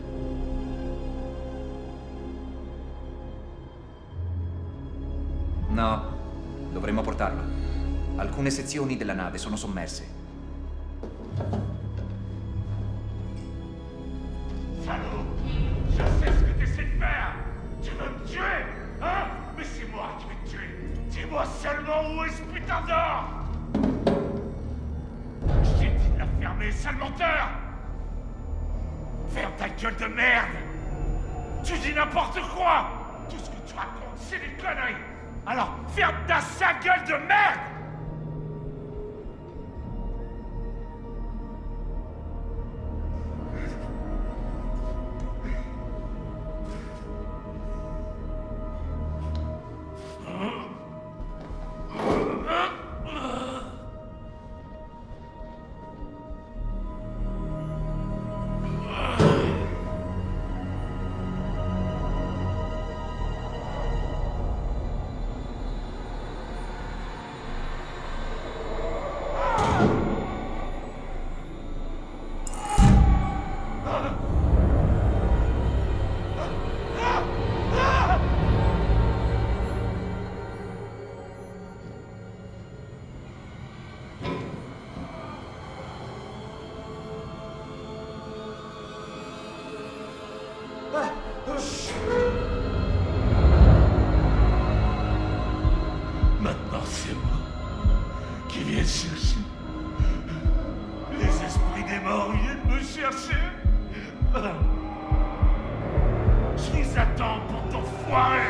No, dovremmo portarlo. Alcune sezioni della nave sono sommerse. Salaud! Je sais ce que tu essaies de faire! Tu veux me tuer, hein? Mais c'est moi qui vais te tuer! Dis-moi seulement où est ce putain d'or! Je t'ai dit de la fermer, sale menteur! Ferme ta gueule de merde! Tu dis n'importe quoi! Tout ce que tu racontes, c'est des conneries! Alors, ferme ta sale gueule de merde! Maintenant, c'est moi qui viens chercher. Les esprits des morts viennent me chercher. Je les attends pour t'enfoirer.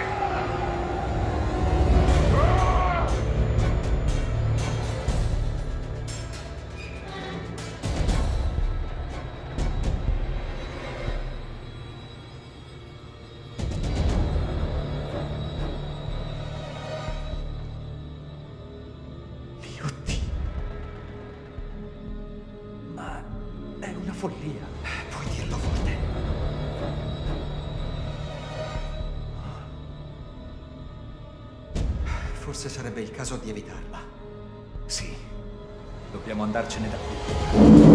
Ma è una follia. Puoi dirlo forte. Forse sarebbe il caso di evitarla. Sì, dobbiamo andarcene da qui.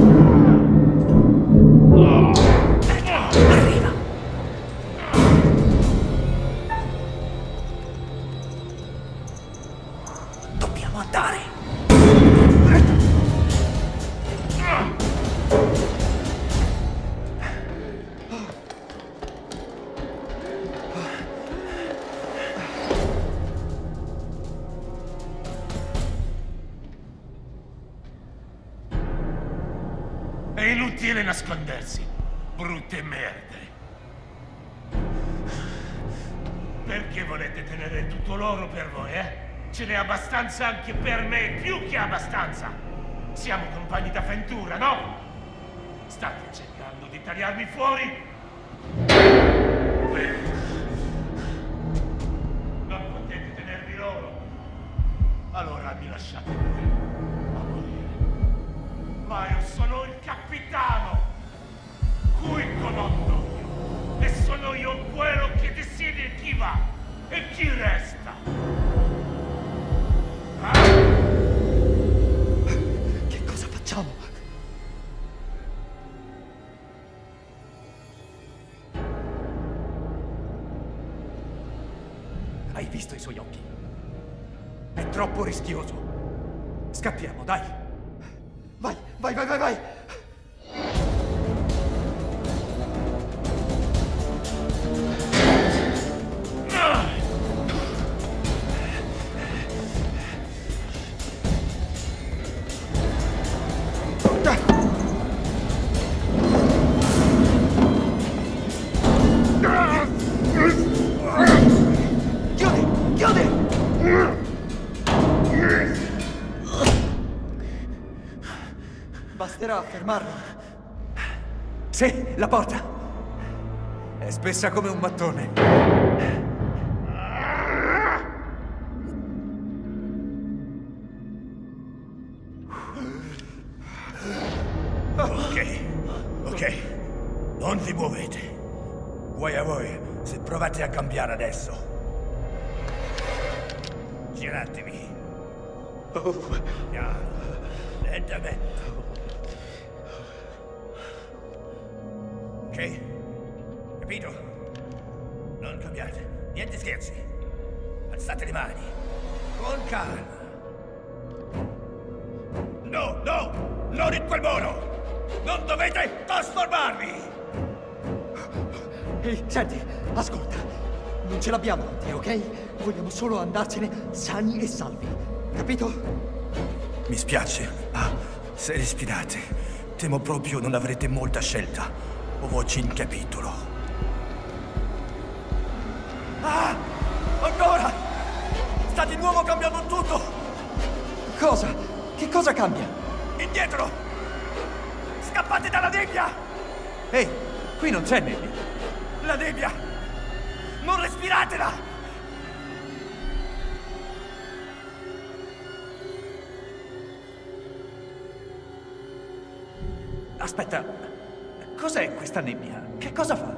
Arriva! Dobbiamo andare. È inutile nascondersi, brutte merde. Perché volete tenere tutto l'oro per voi, eh? Ce n'è abbastanza anche per me, più che abbastanza. Siamo compagni d'avventura, no? State cercando di tagliarmi fuori? Beh, non potete tenervi l'oro. Allora mi lasciate morire. Ma io sono il capitano, cui comando io. E sono io quello che decide chi va e chi resta. Che cosa facciamo? Hai visto i suoi occhi? È troppo rischioso. Scappiamo, dai. Vai, vai, vai, vai, vai! Basterà fermarlo. Sì, la porta. È spessa come un mattone. Ok. Non vi muovete. Guai a voi se provate a cambiare adesso. Giratevi. Piano. Lentamente. Ok? Capito? Non cambiate. Niente scherzi. Alzate le mani. Con calma. No, no! Non in quel modo! Non dovete trasformarvi! Ehi, senti, ascolta. Non ce l'abbiamo con te, ok? Vogliamo solo andarcene sani e salvi. Capito? Mi spiace, ma se respirate, temo proprio non avrete molta scelta. O voci in capitolo. Ah! Ancora! Sta di nuovo cambiando tutto! Cosa? Che cosa cambia? Indietro! Scappate dalla nebbia! Ehi, qui non c'è nebbia. La nebbia! Non respiratela! Aspetta, cos'è questa nebbia? Che cosa fa?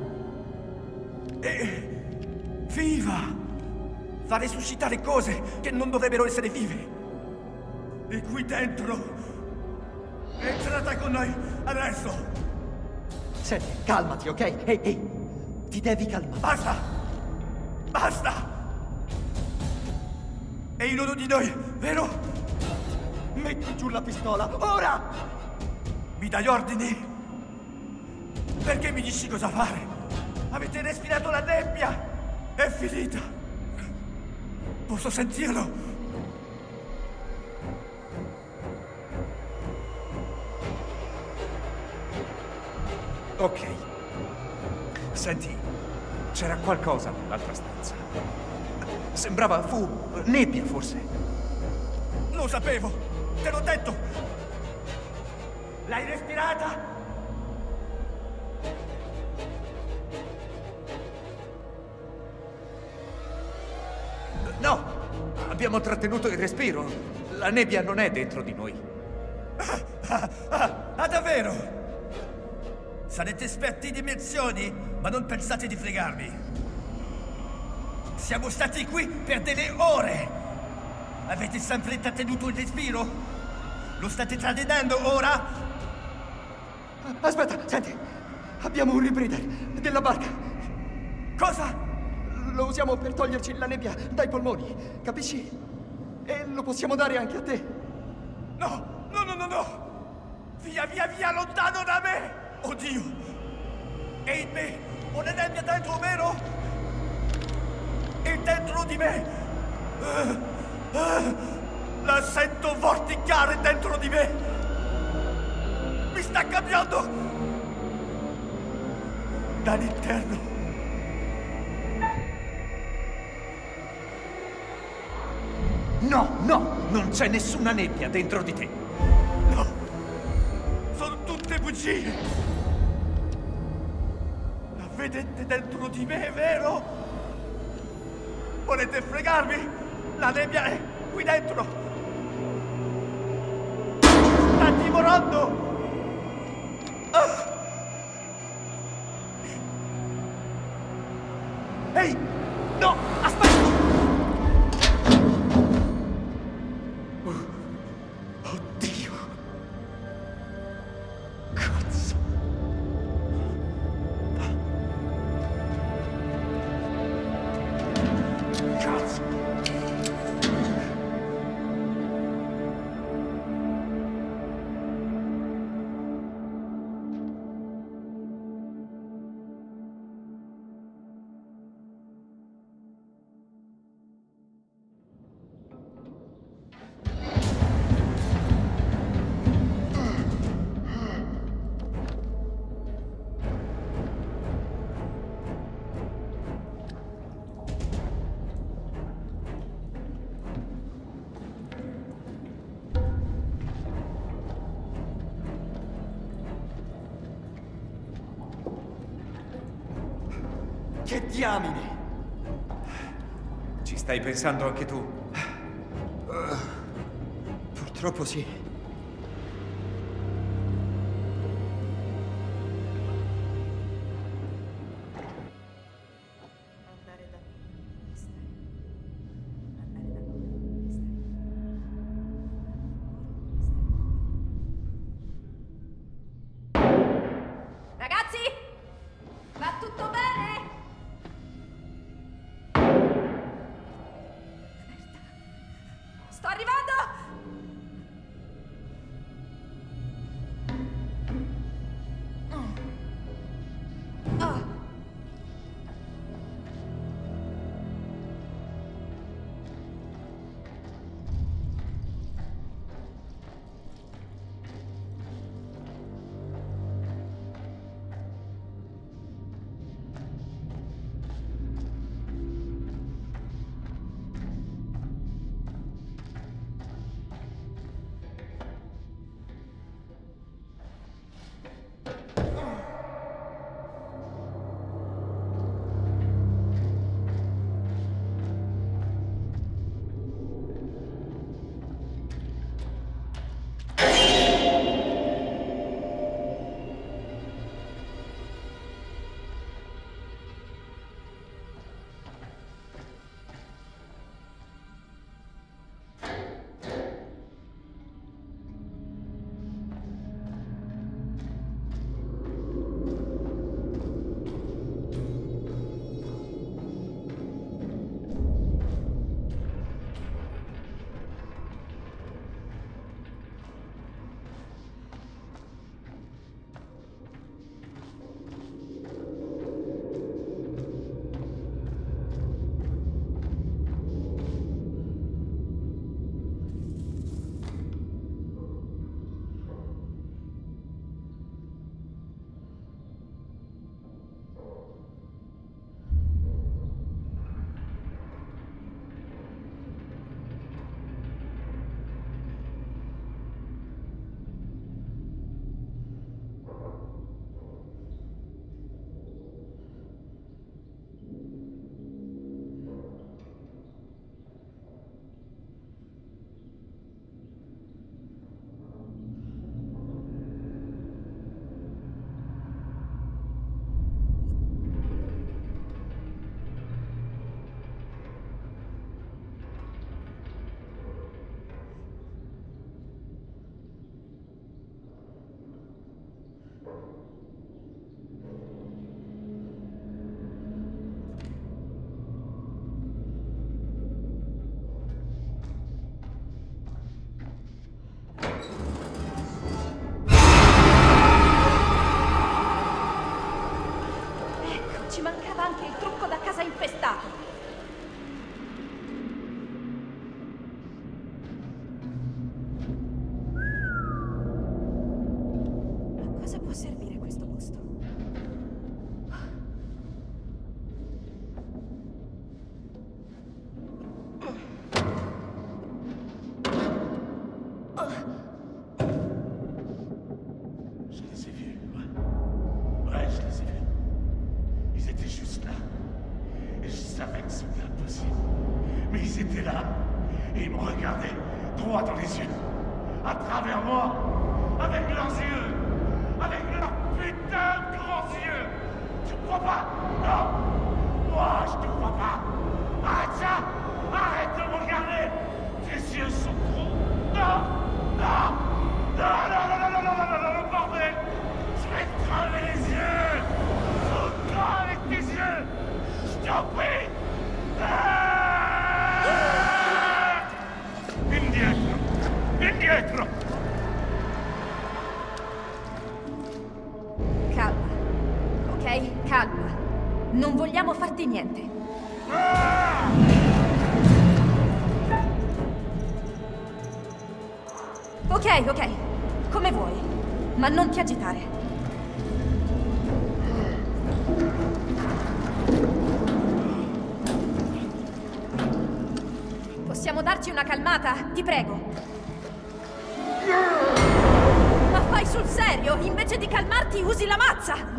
Viva! Fa resuscitare cose che non dovrebbero essere vive. E qui dentro... Entrate con noi, adesso! Senti, calmati, ok? Ehi, ti devi calmare. Basta! Basta! È in uno di noi, vero? Metti giù la pistola, ora! Mi dai ordini? Perché mi dici cosa fare? Avete respirato la nebbia! È finita! Posso sentirlo? Ok. Senti, c'era qualcosa nell'altra stanza. Sembrava fumo, nebbia forse. Lo sapevo! Te l'ho detto! L'hai respirata? No! Abbiamo trattenuto il respiro. La nebbia non è dentro di noi. Davvero? Sarete esperti di immersioni, ma non pensate di fregarmi. Siamo stati qui per delle ore. Avete sempre trattenuto il respiro? Lo state tradendo ora? Aspetta, senti. Abbiamo un rebreather della barca. Cosa? Lo usiamo per toglierci la nebbia dai polmoni, capisci? E lo possiamo dare anche a te. No, no, no, no, no! Via, via, via, lontano da me! Oddio! È in me! Ho la nebbia dentro, vero? È dentro di me! La sento vorticare dentro di me! Mi sta sta cambiando dall'interno. No, no, non c'è nessuna nebbia dentro di te. No, sono tutte bugie. La vedete dentro di me, vero? Volete fregarmi? La nebbia è qui dentro. Sta dimorando. Ehi, no, aspetta! Oddio. Cazzo. Cazzo. Che diamine! Ci stai pensando anche tu? Purtroppo sì. Andare da Mister. Andare da Mister. Ragazzi? Va tutto bene? Sto arrivando! Ci mancava anche il trucco da casa infestato. aussi. Mais ils étaient là, et ils me regardaient droit dans les yeux, à travers moi, avec leurs yeux, avec leurs putains de grands yeux. Tu me crois pas? Non! Moi, je te crois pas! Arrête ça! Arrête de me regarder! Tes yeux sont trop... Non! Non! Non, non, non, non, non, non, non, non, non, bordel! Je vais te crever les yeux! Fous-toi avec tes yeux! Je t'en prie! Indietro! Indietro! Calma, ok? Calma. Non vogliamo farti niente. Ok, ok. Come vuoi. Ma non ti agitare. Possiamo darci una calmata? Ti prego. Ma fai sul serio? Invece di calmarti usi la mazza!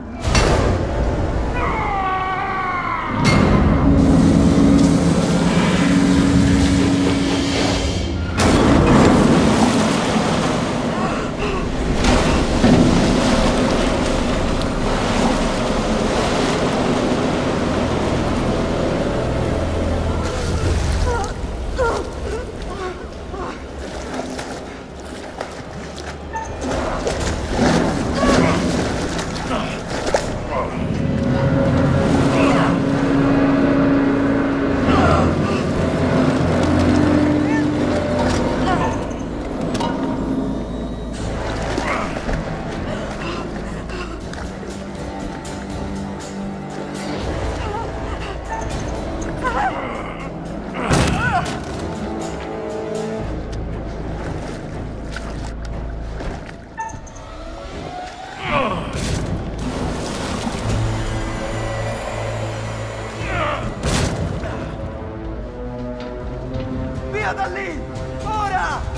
Via da lì! Ora!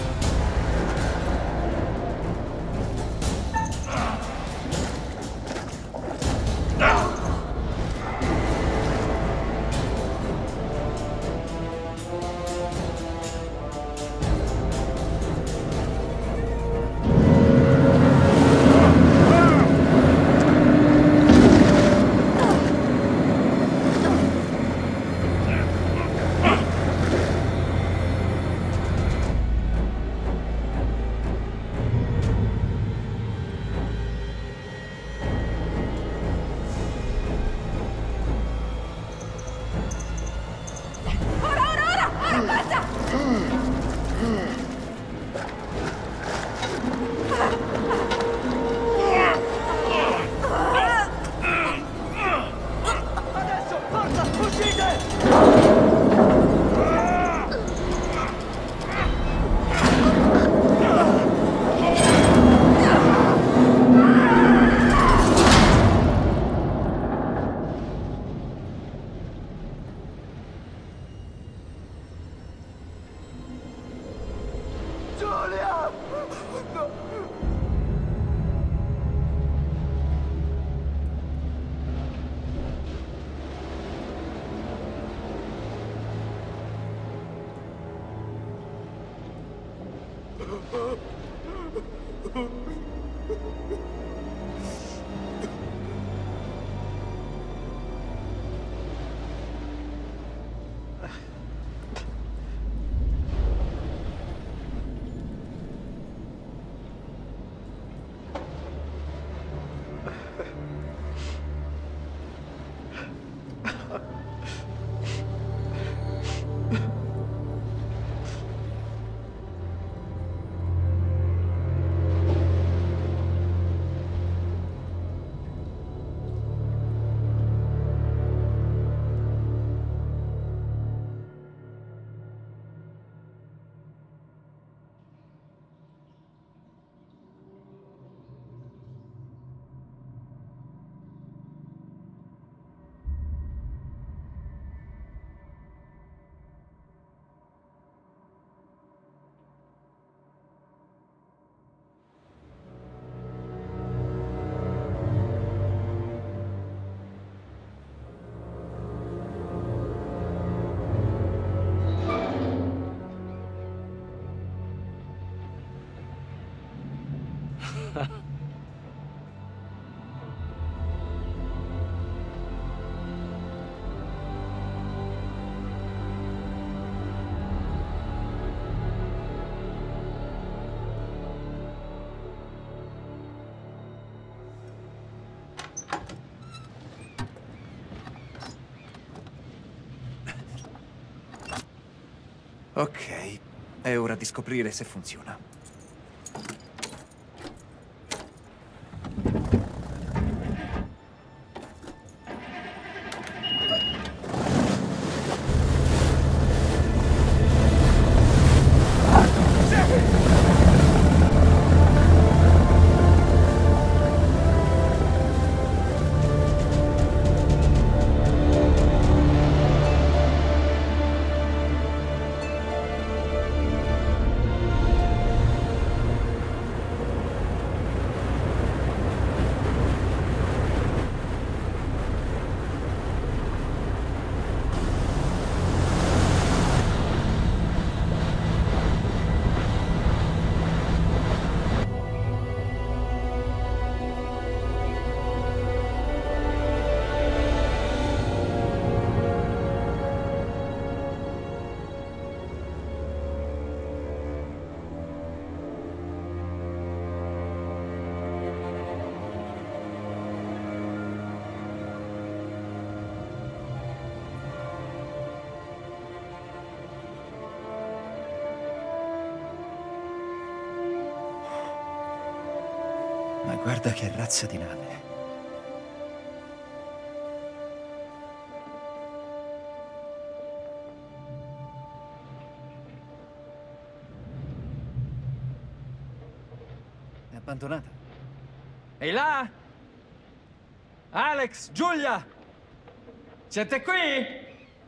Ok, è ora di scoprire se funziona. Ma guarda che razza di nave. È abbandonata. Ehi là? Alex, Giulia! Siete qui?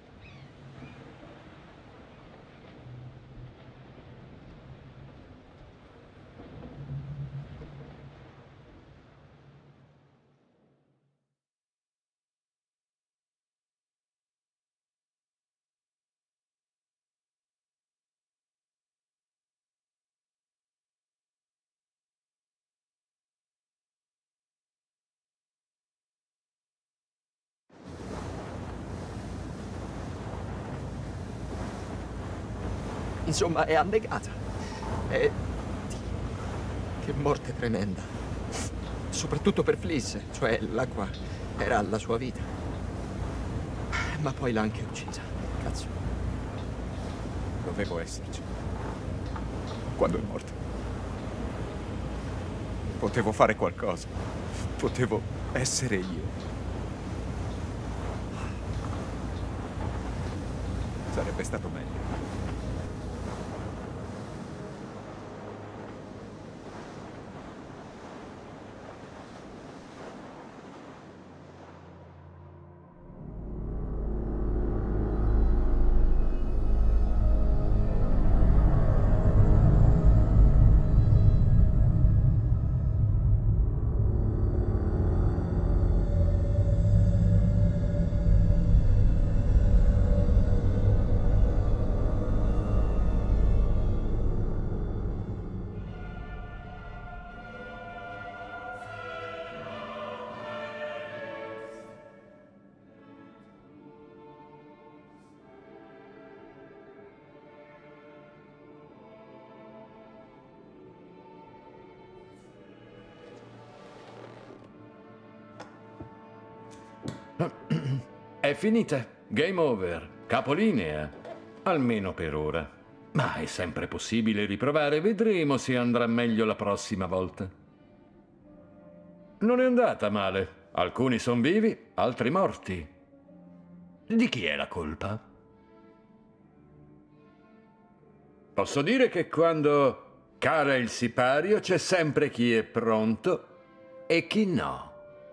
Insomma, è annegata. E... che morte tremenda. Soprattutto per Fliss, cioè l'acqua era la sua vita. Ma poi l'ha anche uccisa. Cazzo. Dovevo esserci. Quando è morto. Potevo fare qualcosa. Potevo essere io. Sarebbe stato meglio. È finita. Game over. Capolinea. Almeno per ora. Ma è sempre possibile riprovare. Vedremo se andrà meglio la prossima volta. Non è andata male. Alcuni sono vivi, altri morti. Di chi è la colpa? Posso dire che quando cala il sipario c'è sempre chi è pronto e chi no.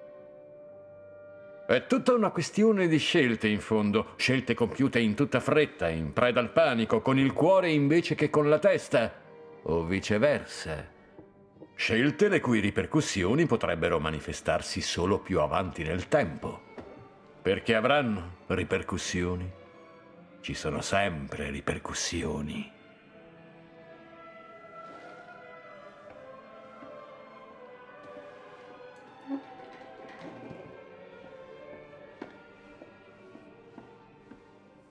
È tutta una questione di scelte, in fondo. Scelte compiute in tutta fretta, in preda al panico, con il cuore invece che con la testa, o viceversa. Scelte le cui ripercussioni potrebbero manifestarsi solo più avanti nel tempo. Perché avranno ripercussioni. Ci sono sempre ripercussioni.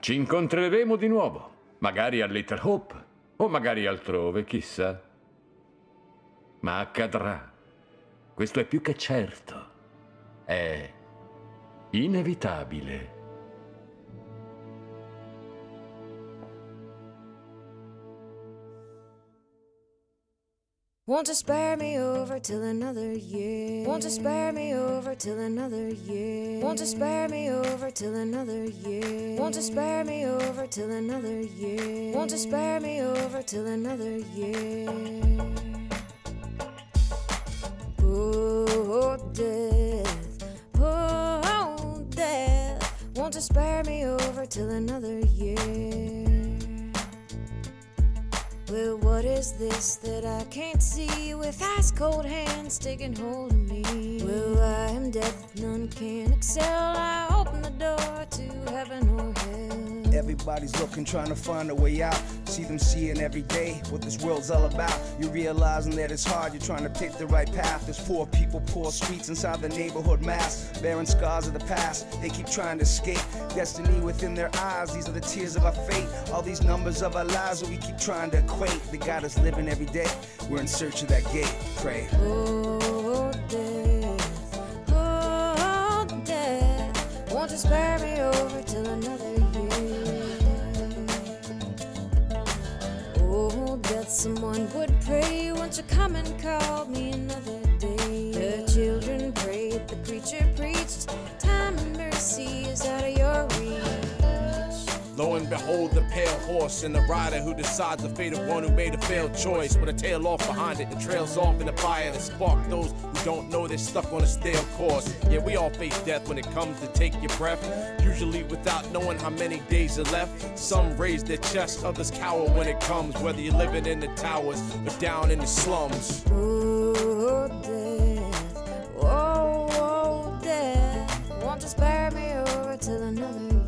Ci incontreremo di nuovo, magari a Little Hope, o magari altrove, chissà. Ma accadrà. Questo è più che certo. È inevitabile. Won't you spare me over till another year? Won't you spare me over till another year? Won't you spare me over till another year? Won't you spare me over till another year? Won't you spare me over till another year? Oh, death, oh, death. Won't you spare me over till another year? Well, what is this that I can't see with ice cold hands taking hold of me? Well, I am death, none can excel. I open the door to heaven or hell. Everybody's looking, trying to find a way out. See them seeing every day what this world's all about. You're realizing that it's hard, you're trying to pick the right path. There's poor people, poor streets inside the neighborhood mass, bearing scars of the past. They keep trying to escape destiny within their eyes. These are the tears of our fate, all these numbers of our lives that we keep trying to equate. The God is living every day, we're in search of that gate. Pray. Oh, death, oh, death. Won't you spare me over till another year? Oh, death, someone would pray. Won't you come and call me another day? The children prayed, the preacher preached. Time and mercy is out of your reach. Lo and behold, the pale horse and the rider who decides the fate of one who made a failed choice. With a tail off behind it, the trails off in the fire that spark those who don't know they're stuck on a stale course. Yeah, we all face death when it comes to take your breath, usually without knowing how many days are left. Some raise their chest, others cower when it comes, whether you're living in the towers or down in the slums. Oh, death, oh, oh, death. Won't you spare me over till another year?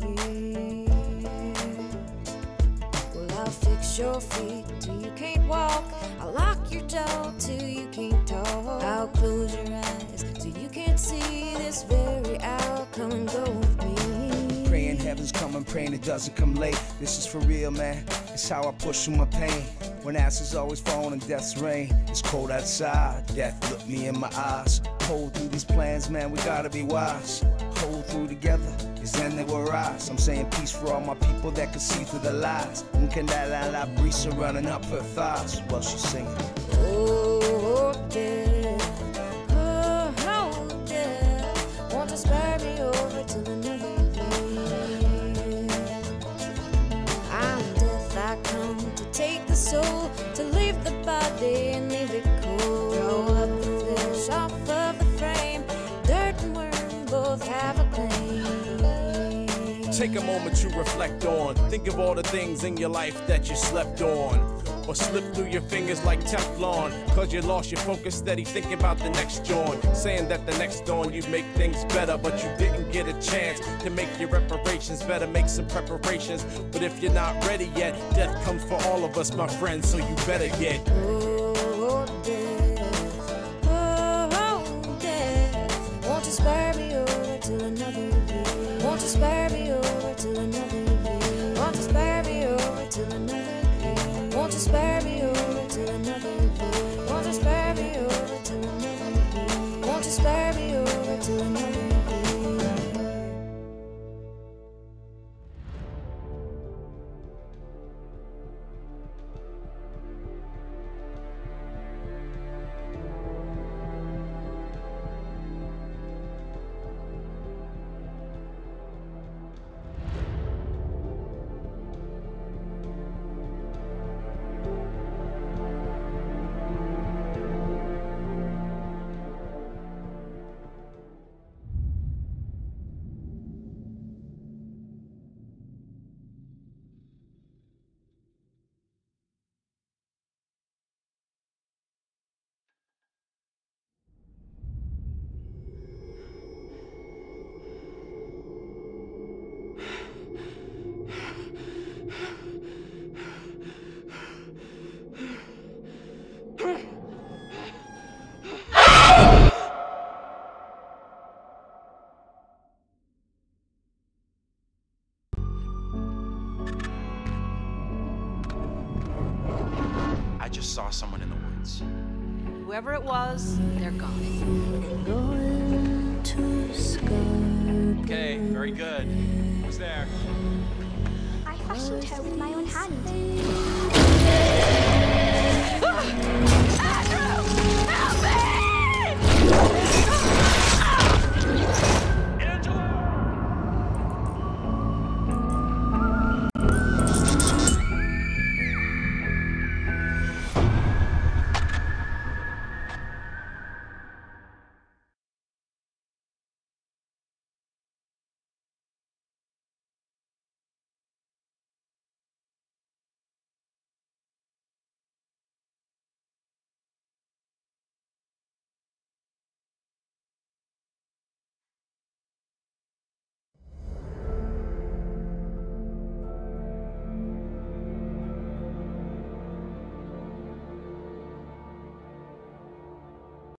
I'll fix your feet till you can't walk. I'll lock your jaw till you can't talk. I'll close your eyes till you can't see this very hour. Come and go with me. Praying heaven's coming, praying it doesn't come late. This is for real, man. It's how I push through my pain. When ashes always fall in death's rain. It's cold outside. Death look me in my eyes. Hold through these plans, man. We gotta be wise. Hold through together. It's then they will rise. I'm saying peace for all my people that can see through the lies. La brisa running up her thighs while she's singing. Oh, death, oh, oh, death. Won't you spare me over till another year? I'm death, I come to take the soul, to leave the body and leave it cold. Draw up the flesh off of the frame. Dirt and worm both have a claim. Take a moment to reflect on. Think of all the things in your life that you slept on, or slipped through your fingers like Teflon, cause you lost your focus, steady thinking about the next dawn. Saying that the next dawn you'd make things better, but you didn't get a chance to make your reparations. Better make some preparations, but if you're not ready yet, death comes for all of us, my friends, so you better get. Oh, death, oh, death. Won't you spare me over till another year? Won't you spare me over till another year? Won't you spare me over till another year? Won't you spare me over till another year? Won't you spare me over till another year? Won't you spare me over till another year? just saw someone in the woods. Whoever it was, they're gone. Going to school. Okay, very good. Who's there? I fashioned her with my own hand.